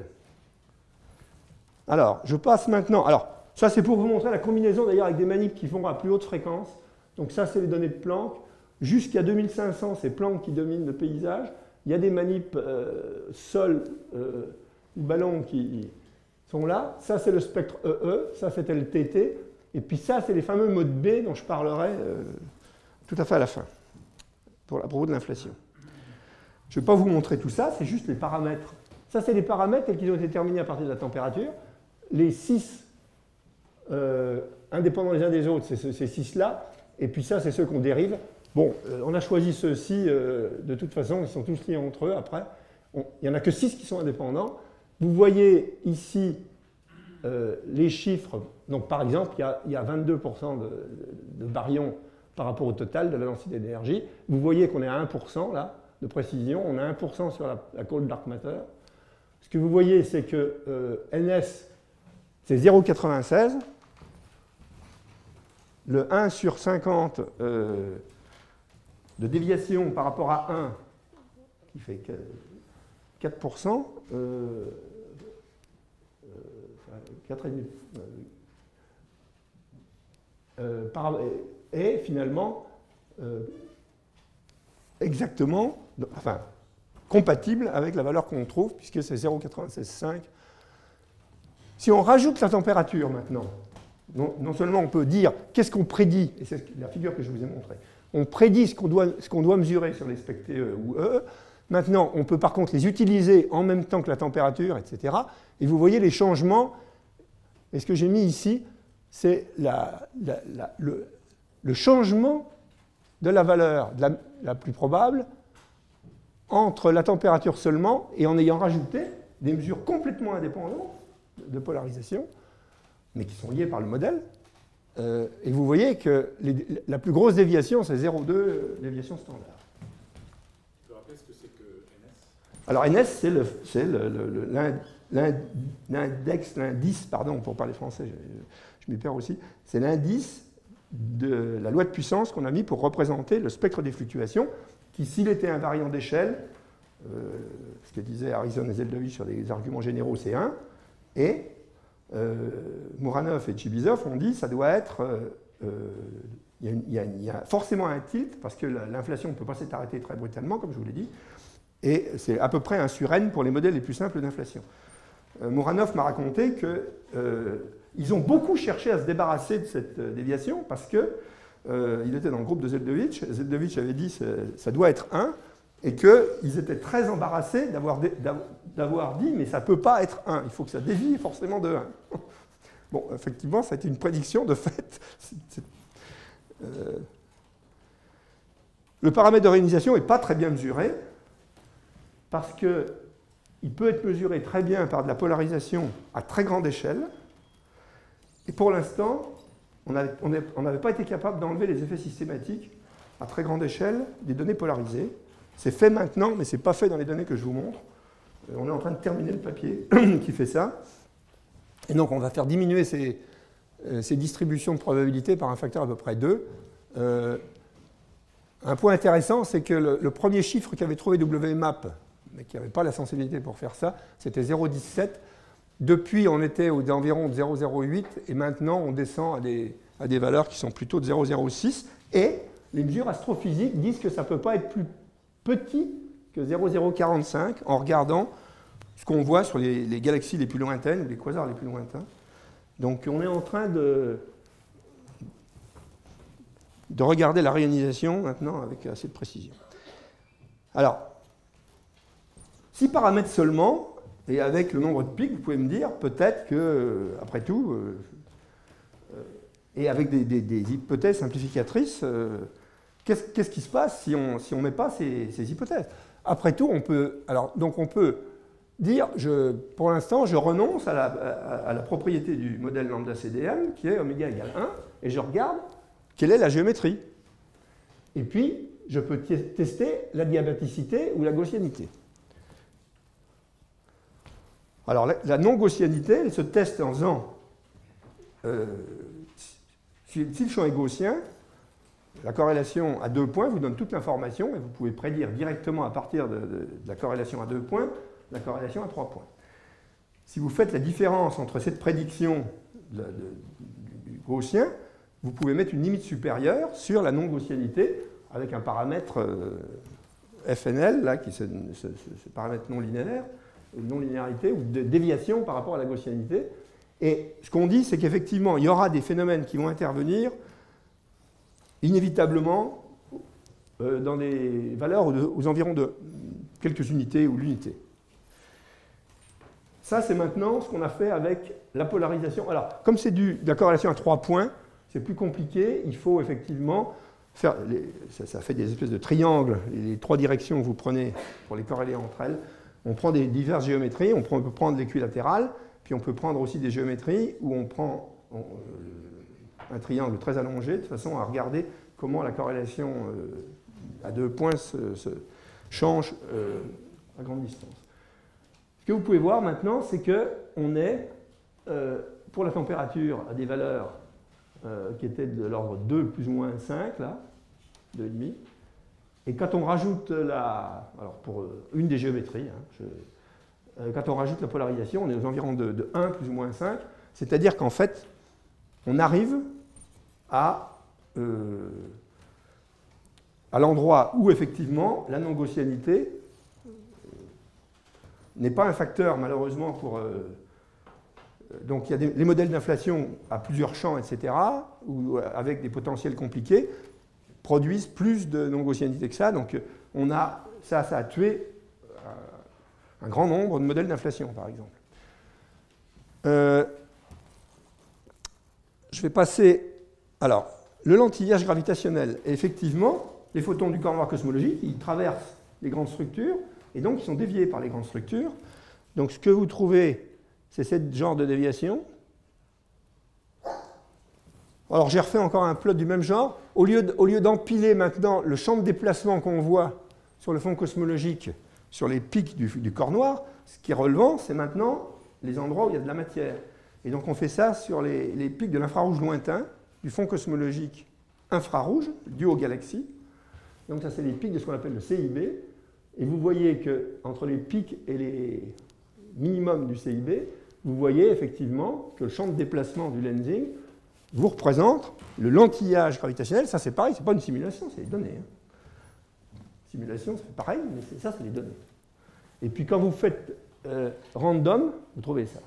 Alors, je passe maintenant... Alors, ça, c'est pour vous montrer la combinaison, d'ailleurs, avec des manips qui vont à plus haute fréquence. Donc ça, c'est les données de Planck. Jusqu'à deux mille cinq cents, c'est Planck qui domine le paysage. Il y a des manips euh, sol euh, ou ballon qui sont là. Ça, c'est le spectre E E. Ça, c'était le T T. Et puis ça, c'est les fameux modes B dont je parlerai euh, tout à fait à la fin, pour, à propos de l'inflation. Je ne vais pas vous montrer tout ça, c'est juste les paramètres. Ça, c'est les paramètres qui ont été déterminés à partir de la température. Les six euh, indépendants les uns des autres, c'est ces six-là. Et puis ça, c'est ceux qu'on dérive. Bon, euh, on a choisi ceux-ci, euh, de toute façon, ils sont tous liés entre eux après. On, il n'y en a que six qui sont indépendants. Vous voyez ici euh, les chiffres. Donc, par exemple, il y a, il y a vingt-deux pour cent de, de baryons par rapport au total de la densité d'énergie. Vous voyez qu'on est à un pour cent là, de précision. On a un pour cent sur la, la cold dark matter. Ce que vous voyez, c'est que euh, N S, c'est zéro virgule quatre-vingt-seize. Le un sur cinquante euh, de déviation par rapport à un, qui fait quatre pour cent, euh, quatre virgule cinq, euh, par, est finalement euh, exactement, enfin, compatible avec la valeur qu'on trouve, puisque c'est zéro virgule quatre-vingt-seize cinq. Si on rajoute la température maintenant, non, non seulement on peut dire qu'est-ce qu'on prédit, et c'est la figure que je vous ai montrée, on prédit ce qu'on doit, ce qu'on doit mesurer sur les spectres T E ou E E. Maintenant, on peut par contre les utiliser en même temps que la température, et cetera. Et vous voyez les changements. Et ce que j'ai mis ici, c'est la, la, la, le, le changement de la valeur de la, la plus probable entre la température seulement et en ayant rajouté des mesures complètement indépendantes de polarisation, mais qui sont liées par le modèle. Euh, et vous voyez que les, la plus grosse déviation, c'est zéro virgule deux déviation standard. Tu peux rappeler ce que c'est que N S? Alors N S, c'est le, c'est le, le, l'index, l'indice, pardon, pour parler français, je, je m'y perds aussi, c'est l'indice de la loi de puissance qu'on a mis pour représenter le spectre des fluctuations, qui, s'il était invariant d'échelle, euh, ce que disait Harrison et Zeldovich sur des arguments généraux, c'est un, et euh, Muranov et Chibisov ont dit ça doit être, euh, euh, il, y a une, il, y a, il y a forcément un tilt, parce que l'inflation ne peut pas s'arrêter très brutalement, comme je vous l'ai dit, et c'est à peu près un sur n pour les modèles les plus simples d'inflation. Euh, Muranov m'a raconté qu'ils euh, ont beaucoup cherché à se débarrasser de cette euh, déviation, parce que euh, il était dans le groupe de Zeldovich, Zeldovich avait dit ça doit être un, et qu'ils étaient très embarrassés d'avoir dit mais ça ne peut pas être un, il faut que ça dévie forcément de un. Bon, effectivement, ça a été une prédiction de fait. C'est, euh, le paramètre de réionisation n'est pas très bien mesuré, parce qu'il peut être mesuré très bien par de la polarisation à très grande échelle, et pour l'instant, on n'avait pas été capable d'enlever les effets systématiques à très grande échelle des données polarisées. C'est fait maintenant, mais ce n'est pas fait dans les données que je vous montre. On est en train de terminer le papier qui fait ça. Et donc, on va faire diminuer ces, ces distributions de probabilité par un facteur à peu près deux. Euh, un point intéressant, c'est que le, le premier chiffre qu'avait trouvé W map, mais qui n'avait pas la sensibilité pour faire ça, c'était zéro virgule dix-sept. Depuis, on était aux environs de zéro virgule zéro huit, et maintenant, on descend à des, à des valeurs qui sont plutôt de zéro virgule zéro six. Et les mesures astrophysiques disent que ça ne peut pas être plus petit que zéro virgule zéro quarante-cinq en regardant ce qu'on voit sur les, les galaxies les plus lointaines ou les quasars les plus lointains. Donc on est en train de, de regarder la réionisation maintenant avec assez de précision. Alors, six paramètres seulement, et avec le nombre de pics, vous pouvez me dire peut-être que, après tout, euh, euh, et avec des, des, des hypothèses simplificatrices, euh, Qu'est-ce, qu'est-ce qui se passe si on si ne met pas ces, ces hypothèses? Après tout, on peut, alors, donc on peut dire, je, pour l'instant, je renonce à la, à, à la propriété du modèle lambda C D M, qui est oméga égale un, et je regarde quelle est la géométrie. Et puis, je peux tester la diabaticité ou la gaussianité. Alors, la, la non-gaussianité, elle se teste en faisant, euh, si, si le champ est gaussien, la corrélation à deux points vous donne toute l'information et vous pouvez prédire directement à partir de, de, de la corrélation à deux points la corrélation à trois points. Si vous faites la différence entre cette prédiction de, de, du gaussien, vous pouvez mettre une limite supérieure sur la non-gaussianité avec un paramètre euh, F N L, là, qui est ce, ce, ce paramètre non linéaire, non-linéarité ou de déviation par rapport à la gaussianité. Et ce qu'on dit, c'est qu'effectivement, il y aura des phénomènes qui vont intervenir inévitablement euh, dans des valeurs aux, aux environs de quelques unités ou l'unité. Ça, c'est maintenant ce qu'on a fait avec la polarisation. Alors, comme c'est de la corrélation à trois points, c'est plus compliqué. Il faut effectivement faire... Les, ça, ça fait des espèces de triangles. Les trois directions que vous prenez pour les corréler entre elles. On prend des diverses géométries. On, prend, on peut prendre l'équilatéral, puis on peut prendre aussi des géométries où on prend... On, euh, un triangle très allongé, de façon à regarder comment la corrélation euh, à deux points se, se change euh, à grande distance. Ce que vous pouvez voir maintenant, c'est qu'on est, euh, pour la température, à des valeurs euh, qui étaient de l'ordre deux plus ou moins cinq, là, deux virgule cinq. Et quand on rajoute la... Alors, pour une des géométries, hein, je, euh, quand on rajoute la polarisation, on est aux environs de, de un plus ou moins cinq, c'est-à-dire qu'en fait, on arrive à, euh, à l'endroit où, effectivement, la non-gaussianité n'est pas un facteur, malheureusement, pour... Euh, donc, il y a des, les modèles d'inflation à plusieurs champs, et cetera, ou avec des potentiels compliqués, produisent plus de non-gaussianité que ça. Donc, on a, ça, ça a tué un grand nombre de modèles d'inflation, par exemple. Euh, je vais passer... Alors, le lentillage gravitationnel, effectivement, les photons du corps noir cosmologique, ils traversent les grandes structures, et donc ils sont déviés par les grandes structures. Donc ce que vous trouvez, c'est ce genre de déviation. Alors j'ai refait encore un plot du même genre. Au lieu, de, au lieu d'empiler maintenant le champ de déplacement qu'on voit sur le fond cosmologique, sur les pics du, du corps noir, ce qui est relevant, c'est maintenant les endroits où il y a de la matière. Et donc on fait ça sur les, les pics de l'infrarouge lointain, du fond cosmologique infrarouge, dû aux galaxies. Donc ça, c'est les pics de ce qu'on appelle le C I B. Et vous voyez qu'entre les pics et les minimums du C I B, vous voyez effectivement que le champ de déplacement du lensing vous représente le lentillage gravitationnel. Ça, c'est pareil, ce n'est pas une simulation, c'est les données. Hein. Simulation, c'est pareil, mais ça, c'est les données. Et puis quand vous faites euh, random, vous trouvez ça.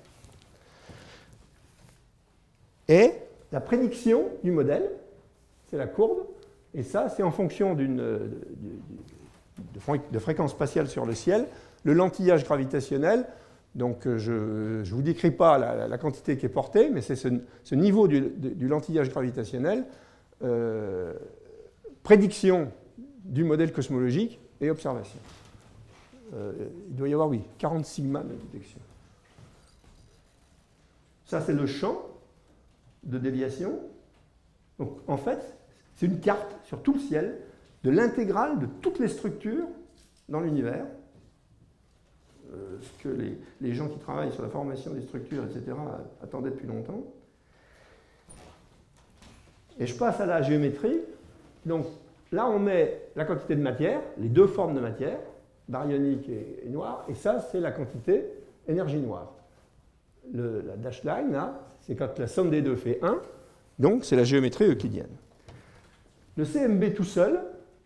Et la prédiction du modèle, c'est la courbe, et ça, c'est en fonction d'une, de, de, de fréquence spatiale sur le ciel. Le lentillage gravitationnel, donc je ne vous décris pas la, la quantité qui est portée, mais c'est ce, ce niveau du, du lentillage gravitationnel, euh, prédiction du modèle cosmologique et observation. Euh, il doit y avoir, oui, quarante sigma de détection. Ça, c'est le champ de déviation. Donc en fait, c'est une carte sur tout le ciel de l'intégrale de toutes les structures dans l'univers. Euh, ce que les, les gens qui travaillent sur la formation des structures, et cetera, attendaient depuis longtemps. Et je passe à la géométrie. Donc là, on met la quantité de matière, les deux formes de matière, baryonique et, et noire, et ça, c'est la quantité énergie noire. Le, la dash line, là, c'est quand la somme des deux fait un, donc c'est la géométrie euclidienne. Le C M B tout seul,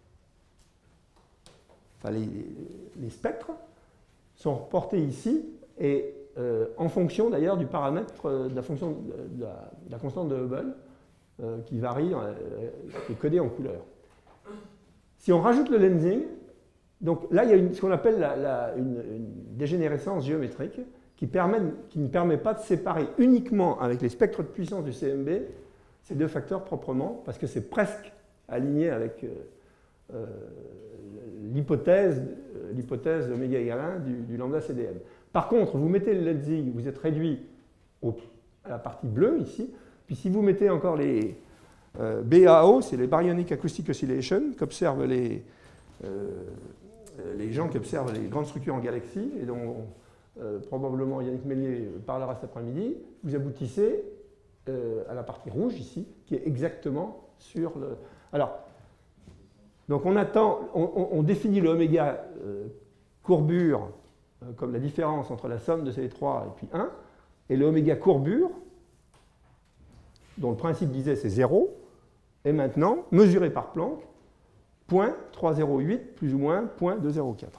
enfin les, les spectres, sont reportés ici, et euh, en fonction d'ailleurs du paramètre euh, de la fonction de, de, la, de la constante de Hubble, euh, qui varie, euh, qui est codée en couleur. Si on rajoute le lensing, donc là il y a une, ce qu'on appelle la, la, une, une dégénérescence géométrique qui, permet, qui ne permet pas de séparer uniquement avec les spectres de puissance du C M B ces deux facteurs proprement, parce que c'est presque aligné avec euh, euh, l'hypothèse l'hypothèse d'oméga égale un du, du lambda C D M. Par contre, vous mettez le lensing, vous êtes réduit au, à la partie bleue ici, puis si vous mettez encore les euh, B A O, c'est les Baryonic Acoustic Oscillation, qu'observent les, euh, les gens qui observent les grandes structures en galaxie, et dont euh, probablement Yannick Mélier parlera cet après-midi, vous aboutissez euh, à la partie rouge ici, qui est exactement sur le... Alors, donc on, attend, on, on définit le oméga euh, courbure euh, comme la différence entre la somme de ces trois et puis un, et le oméga courbure, dont le principe disait c'est zéro, est maintenant mesuré par Planck, zéro virgule trois cent huit plus ou moins zéro virgule deux cent quatre.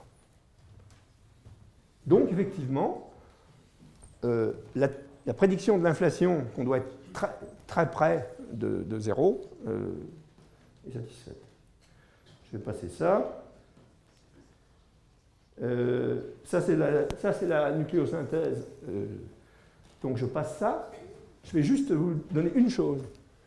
Donc effectivement, euh, la, la prédiction de l'inflation, qu'on doit être très, très près de, de zéro, euh, est satisfaite. Je vais passer ça. Euh, ça, c'est la, ça, c'est la nucléosynthèse. Euh, donc, je passe ça. Je vais juste vous donner une chose.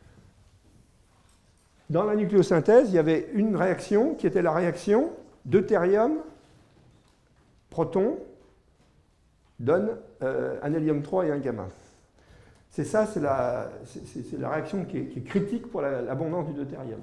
Dans la nucléosynthèse, il y avait une réaction qui était la réaction deutérium, proton, donne euh, un hélium trois et un gamma. C'est ça, c'est la, c'est, c'est la réaction qui est, qui est critique pour la, l'abondance du deutérium.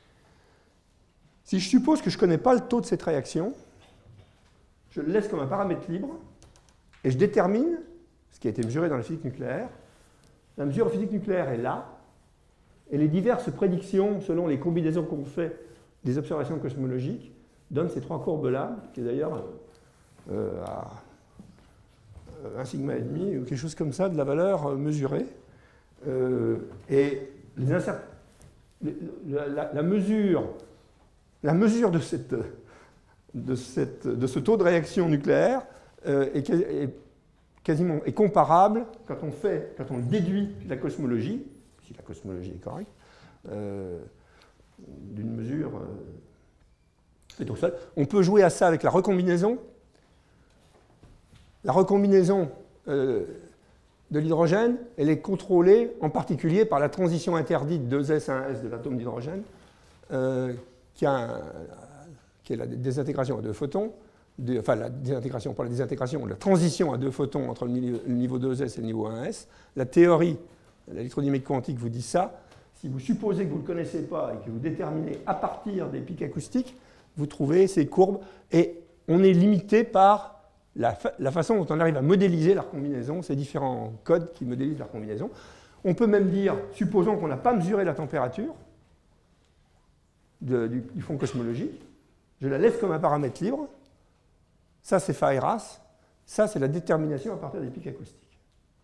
Si je suppose que je ne connais pas le taux de cette réaction, je le laisse comme un paramètre libre et je détermine ce qui a été mesuré dans la physique nucléaire. La mesure en physique nucléaire est là, et les diverses prédictions selon les combinaisons qu'on fait des observations cosmologiques donnent ces trois courbes-là, qui est d'ailleurs euh, à un sigma et demi ou quelque chose comme ça de la valeur euh, mesurée. Euh, et les insert... la, la, la mesure La mesure de, cette, de, cette, de ce taux de réaction nucléaire euh, est, est, quasiment, est comparable quand on, fait, quand on déduit la cosmologie, si la cosmologie est correcte, euh, d'une mesure euh, faite au sol. On peut jouer à ça avec la recombinaison. La recombinaison euh, de l'hydrogène, elle est contrôlée en particulier par la transition interdite deux S à un S de l'atome d'hydrogène, euh, Qui, a un, qui est la désintégration à deux photons, de, enfin la désintégration, pas la désintégration, la transition à deux photons entre le, milieu, le niveau deux S et le niveau un S. La théorie de l'électrodynamique quantique vous dit ça. Si vous supposez que vous ne le connaissez pas et que vous déterminez à partir des pics acoustiques, vous trouvez ces courbes et on est limité par la, fa la façon dont on arrive à modéliser la recombinaison, ces différents codes qui modélisent la recombinaison. On peut même dire, supposons qu'on n'a pas mesuré la température, De, du, du fond cosmologique, je la laisse comme un paramètre libre, ça c'est phi ras, ça c'est la détermination à partir des pics acoustiques.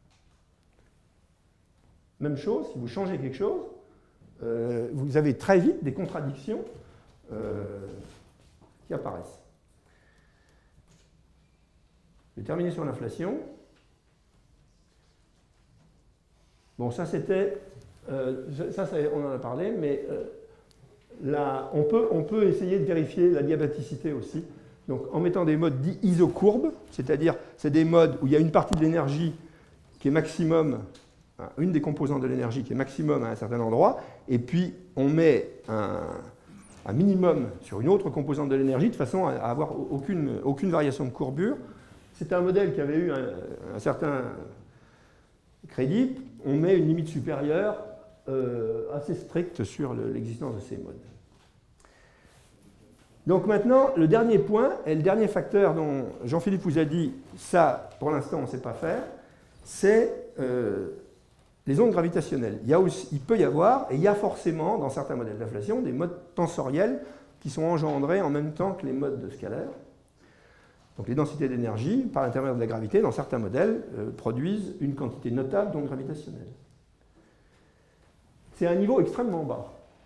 Même chose, si vous changez quelque chose, euh, vous avez très vite des contradictions euh, qui apparaissent. Je vais terminer sur l'inflation. Bon, ça c'était, euh, ça, ça on en a parlé, mais euh, là, on, peut, on peut essayer de vérifier la diabaticité aussi. Donc en mettant des modes dits isocourbes, c'est-à-dire c'est des modes où il y a une partie de l'énergie qui est maximum, une des composantes de l'énergie qui est maximum à un certain endroit, et puis on met un, un minimum sur une autre composante de l'énergie de façon à avoir aucune, aucune variation de courbure. C'est un modèle qui avait eu un, un certain crédit. On met une limite supérieure euh, assez strictes sur l'existence de ces modes. Donc maintenant, le dernier point, et le dernier facteur dont Jean-Philippe vous a dit, ça, pour l'instant, on ne sait pas faire, c'est euh, les ondes gravitationnelles. Il, y a aussi, il peut y avoir, et il y a forcément, dans certains modèles d'inflation, des modes tensoriels qui sont engendrés en même temps que les modes scalaires. Donc les densités d'énergie, par l'intermédiaire de la gravité, dans certains modèles, euh, produisent une quantité notable d'ondes gravitationnelles. C'est un niveau extrêmement bas.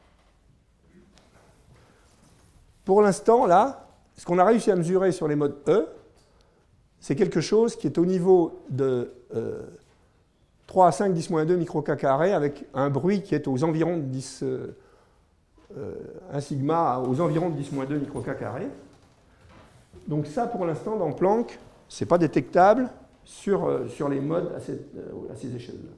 Pour l'instant, là, ce qu'on a réussi à mesurer sur les modes E, c'est quelque chose qui est au niveau de euh, trois à cinq, dix moins deux microK carré, avec un bruit qui est aux environs de dix, euh, euh, un sigma aux environs de dix moins deux microK carré. Donc ça, pour l'instant, dans Planck, ce n'est pas détectable sur, euh, sur les modes à, cette, euh, à ces échelles-là.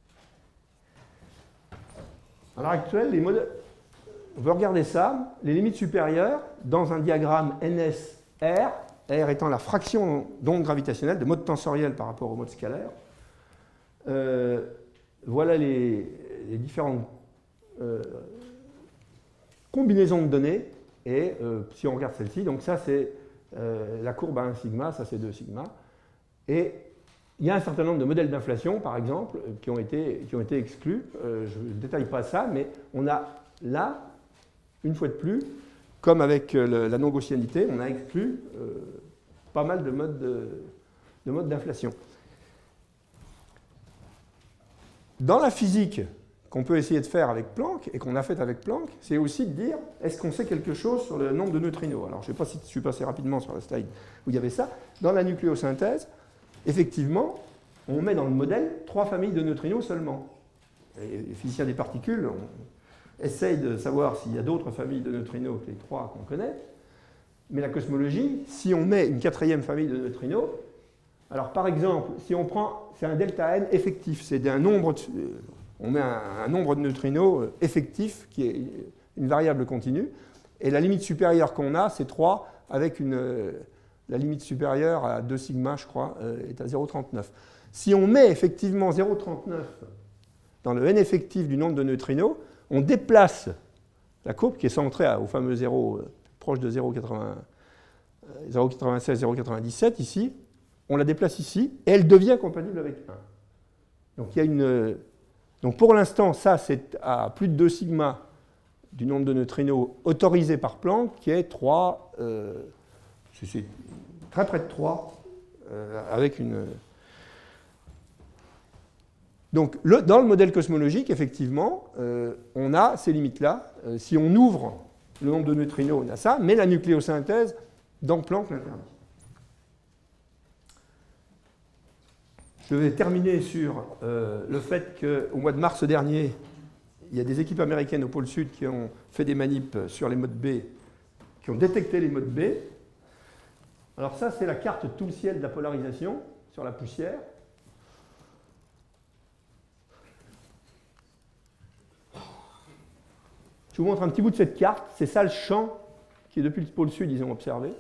À l'heure actuelle, les modes... On peut regarder ça, les limites supérieures, dans un diagramme N S R, R étant la fraction d'onde gravitationnelle, de mode tensoriel par rapport au mode scalaire. Euh, voilà les, les différentes euh, combinaisons de données. Et euh, si on regarde celle-ci, donc ça c'est euh, la courbe à un sigma, ça c'est deux sigma. Et il y a un certain nombre de modèles d'inflation, par exemple, qui ont été, qui ont été exclus. Euh, je ne détaille pas ça, mais on a là, une fois de plus, comme avec le, la non-gaussianité, on a exclu euh, pas mal de modes de, de modes d'inflation. Dans la physique qu'on peut essayer de faire avec Planck, et qu'on a fait avec Planck, c'est aussi de dire, est-ce qu'on sait quelque chose sur le nombre de neutrinos? Alors, je ne sais pas si je suis passé rapidement sur la slide où il y avait ça. Dans la nucléosynthèse, effectivement, on met dans le modèle trois familles de neutrinos seulement. Et les physiciens des particules, on essaye de savoir s'il y a d'autres familles de neutrinos que les trois qu'on connaît. Mais la cosmologie, si on met une quatrième famille de neutrinos, alors par exemple, si on prend, c'est un delta n effectif, c'est un nombre, de, on met un, un nombre de neutrinos effectif qui est une variable continue, et la limite supérieure qu'on a, c'est trois, avec une, la limite supérieure à deux sigma, je crois, est à zéro virgule trente-neuf. Si on met effectivement zéro virgule trente-neuf dans le n effectif du nombre de neutrinos, on déplace la courbe qui est centrée au fameux zéro euh, proche de zéro virgule quatre-vingt-seize, zéro virgule quatre-vingt-dix-sept ici, on la déplace ici et elle devient compatible avec un. Donc, il y a une, donc pour l'instant, ça c'est à plus de deux sigma du nombre de neutrinos autorisé par Planck qui est trois, euh, c'est très près de trois, euh, avec une... Donc, le, dans le modèle cosmologique, effectivement, euh, on a ces limites-là. Euh, si on ouvre le nombre de neutrinos, on a ça, mais la nucléosynthèse, dans Planck, l'interdit. Je vais terminer sur euh, le fait qu'au mois de mars dernier, il y a des équipes américaines au pôle Sud qui ont fait des manips sur les modes B, qui ont détecté les modes B. Alors ça, c'est la carte tout le ciel de la polarisation sur la poussière. Je vous montre un petit bout de cette carte. C'est ça le champ qui, depuis le pôle Sud, ils ont observé.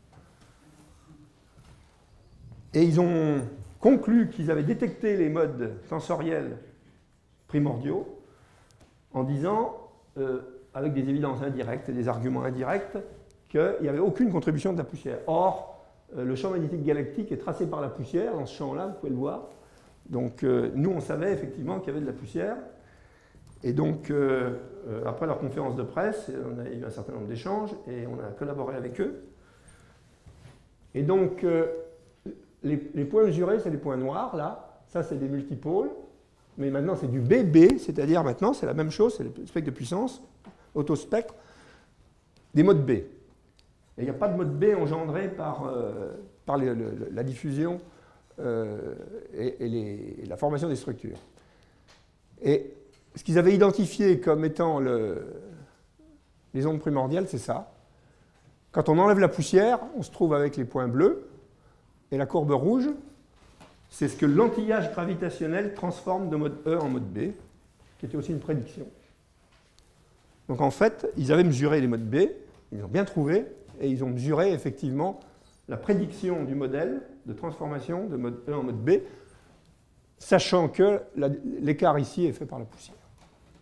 Et ils ont conclu qu'ils avaient détecté les modes tensoriels primordiaux en disant, euh, avec des évidences indirectes et des arguments indirects, qu'il n'y avait aucune contribution de la poussière. Or, euh, le champ magnétique galactique est tracé par la poussière, dans ce champ-là, vous pouvez le voir. Donc, euh, nous, on savait effectivement qu'il y avait de la poussière. Et donc, euh, euh, après leur conférence de presse, on a eu un certain nombre d'échanges et on a collaboré avec eux. Et donc, euh, les, les points mesurés, c'est les points noirs, là. Ça, c'est des multipôles. Mais maintenant, c'est du B B, c'est-à-dire maintenant, c'est la même chose, c'est le spectre de puissance, autospectre, des modes B. Et il n'y a pas de mode B engendré par, euh, par les, le, la diffusion euh, et, et, les, et la formation des structures. Et ce qu'ils avaient identifié comme étant le, les ondes primordiales, c'est ça. Quand on enlève la poussière, on se trouve avec les points bleus, et la courbe rouge, c'est ce que l'antillage gravitationnel transforme de mode E en mode B, qui était aussi une prédiction. Donc en fait, ils avaient mesuré les modes B, ils ont bien trouvé, et ils ont mesuré effectivement la prédiction du modèle de transformation de mode E en mode B, sachant que l'écart ici est fait par la poussière.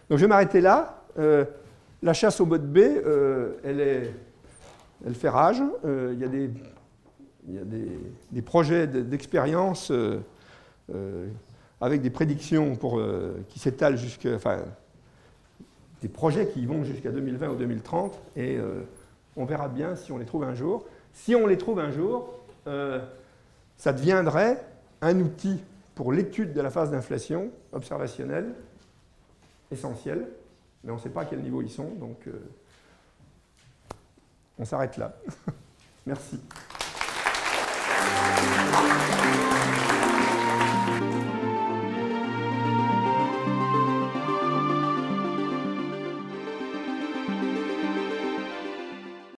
Donc je vais m'arrêter là. Euh, la chasse au botte B, euh, elle, est, elle fait rage. Euh, il y a des, il y a des, des projets d'expérience euh, euh, avec des prédictions pour, euh, qui s'étalent jusqu'à... Enfin, des projets qui vont jusqu'à deux mille vingt ou deux mille trente, et euh, on verra bien si on les trouve un jour. Si on les trouve un jour, euh, ça deviendrait un outil pour l'étude de la phase d'inflation observationnelle essentiel, mais on ne sait pas à quel niveau ils sont, donc euh, on s'arrête là. Merci.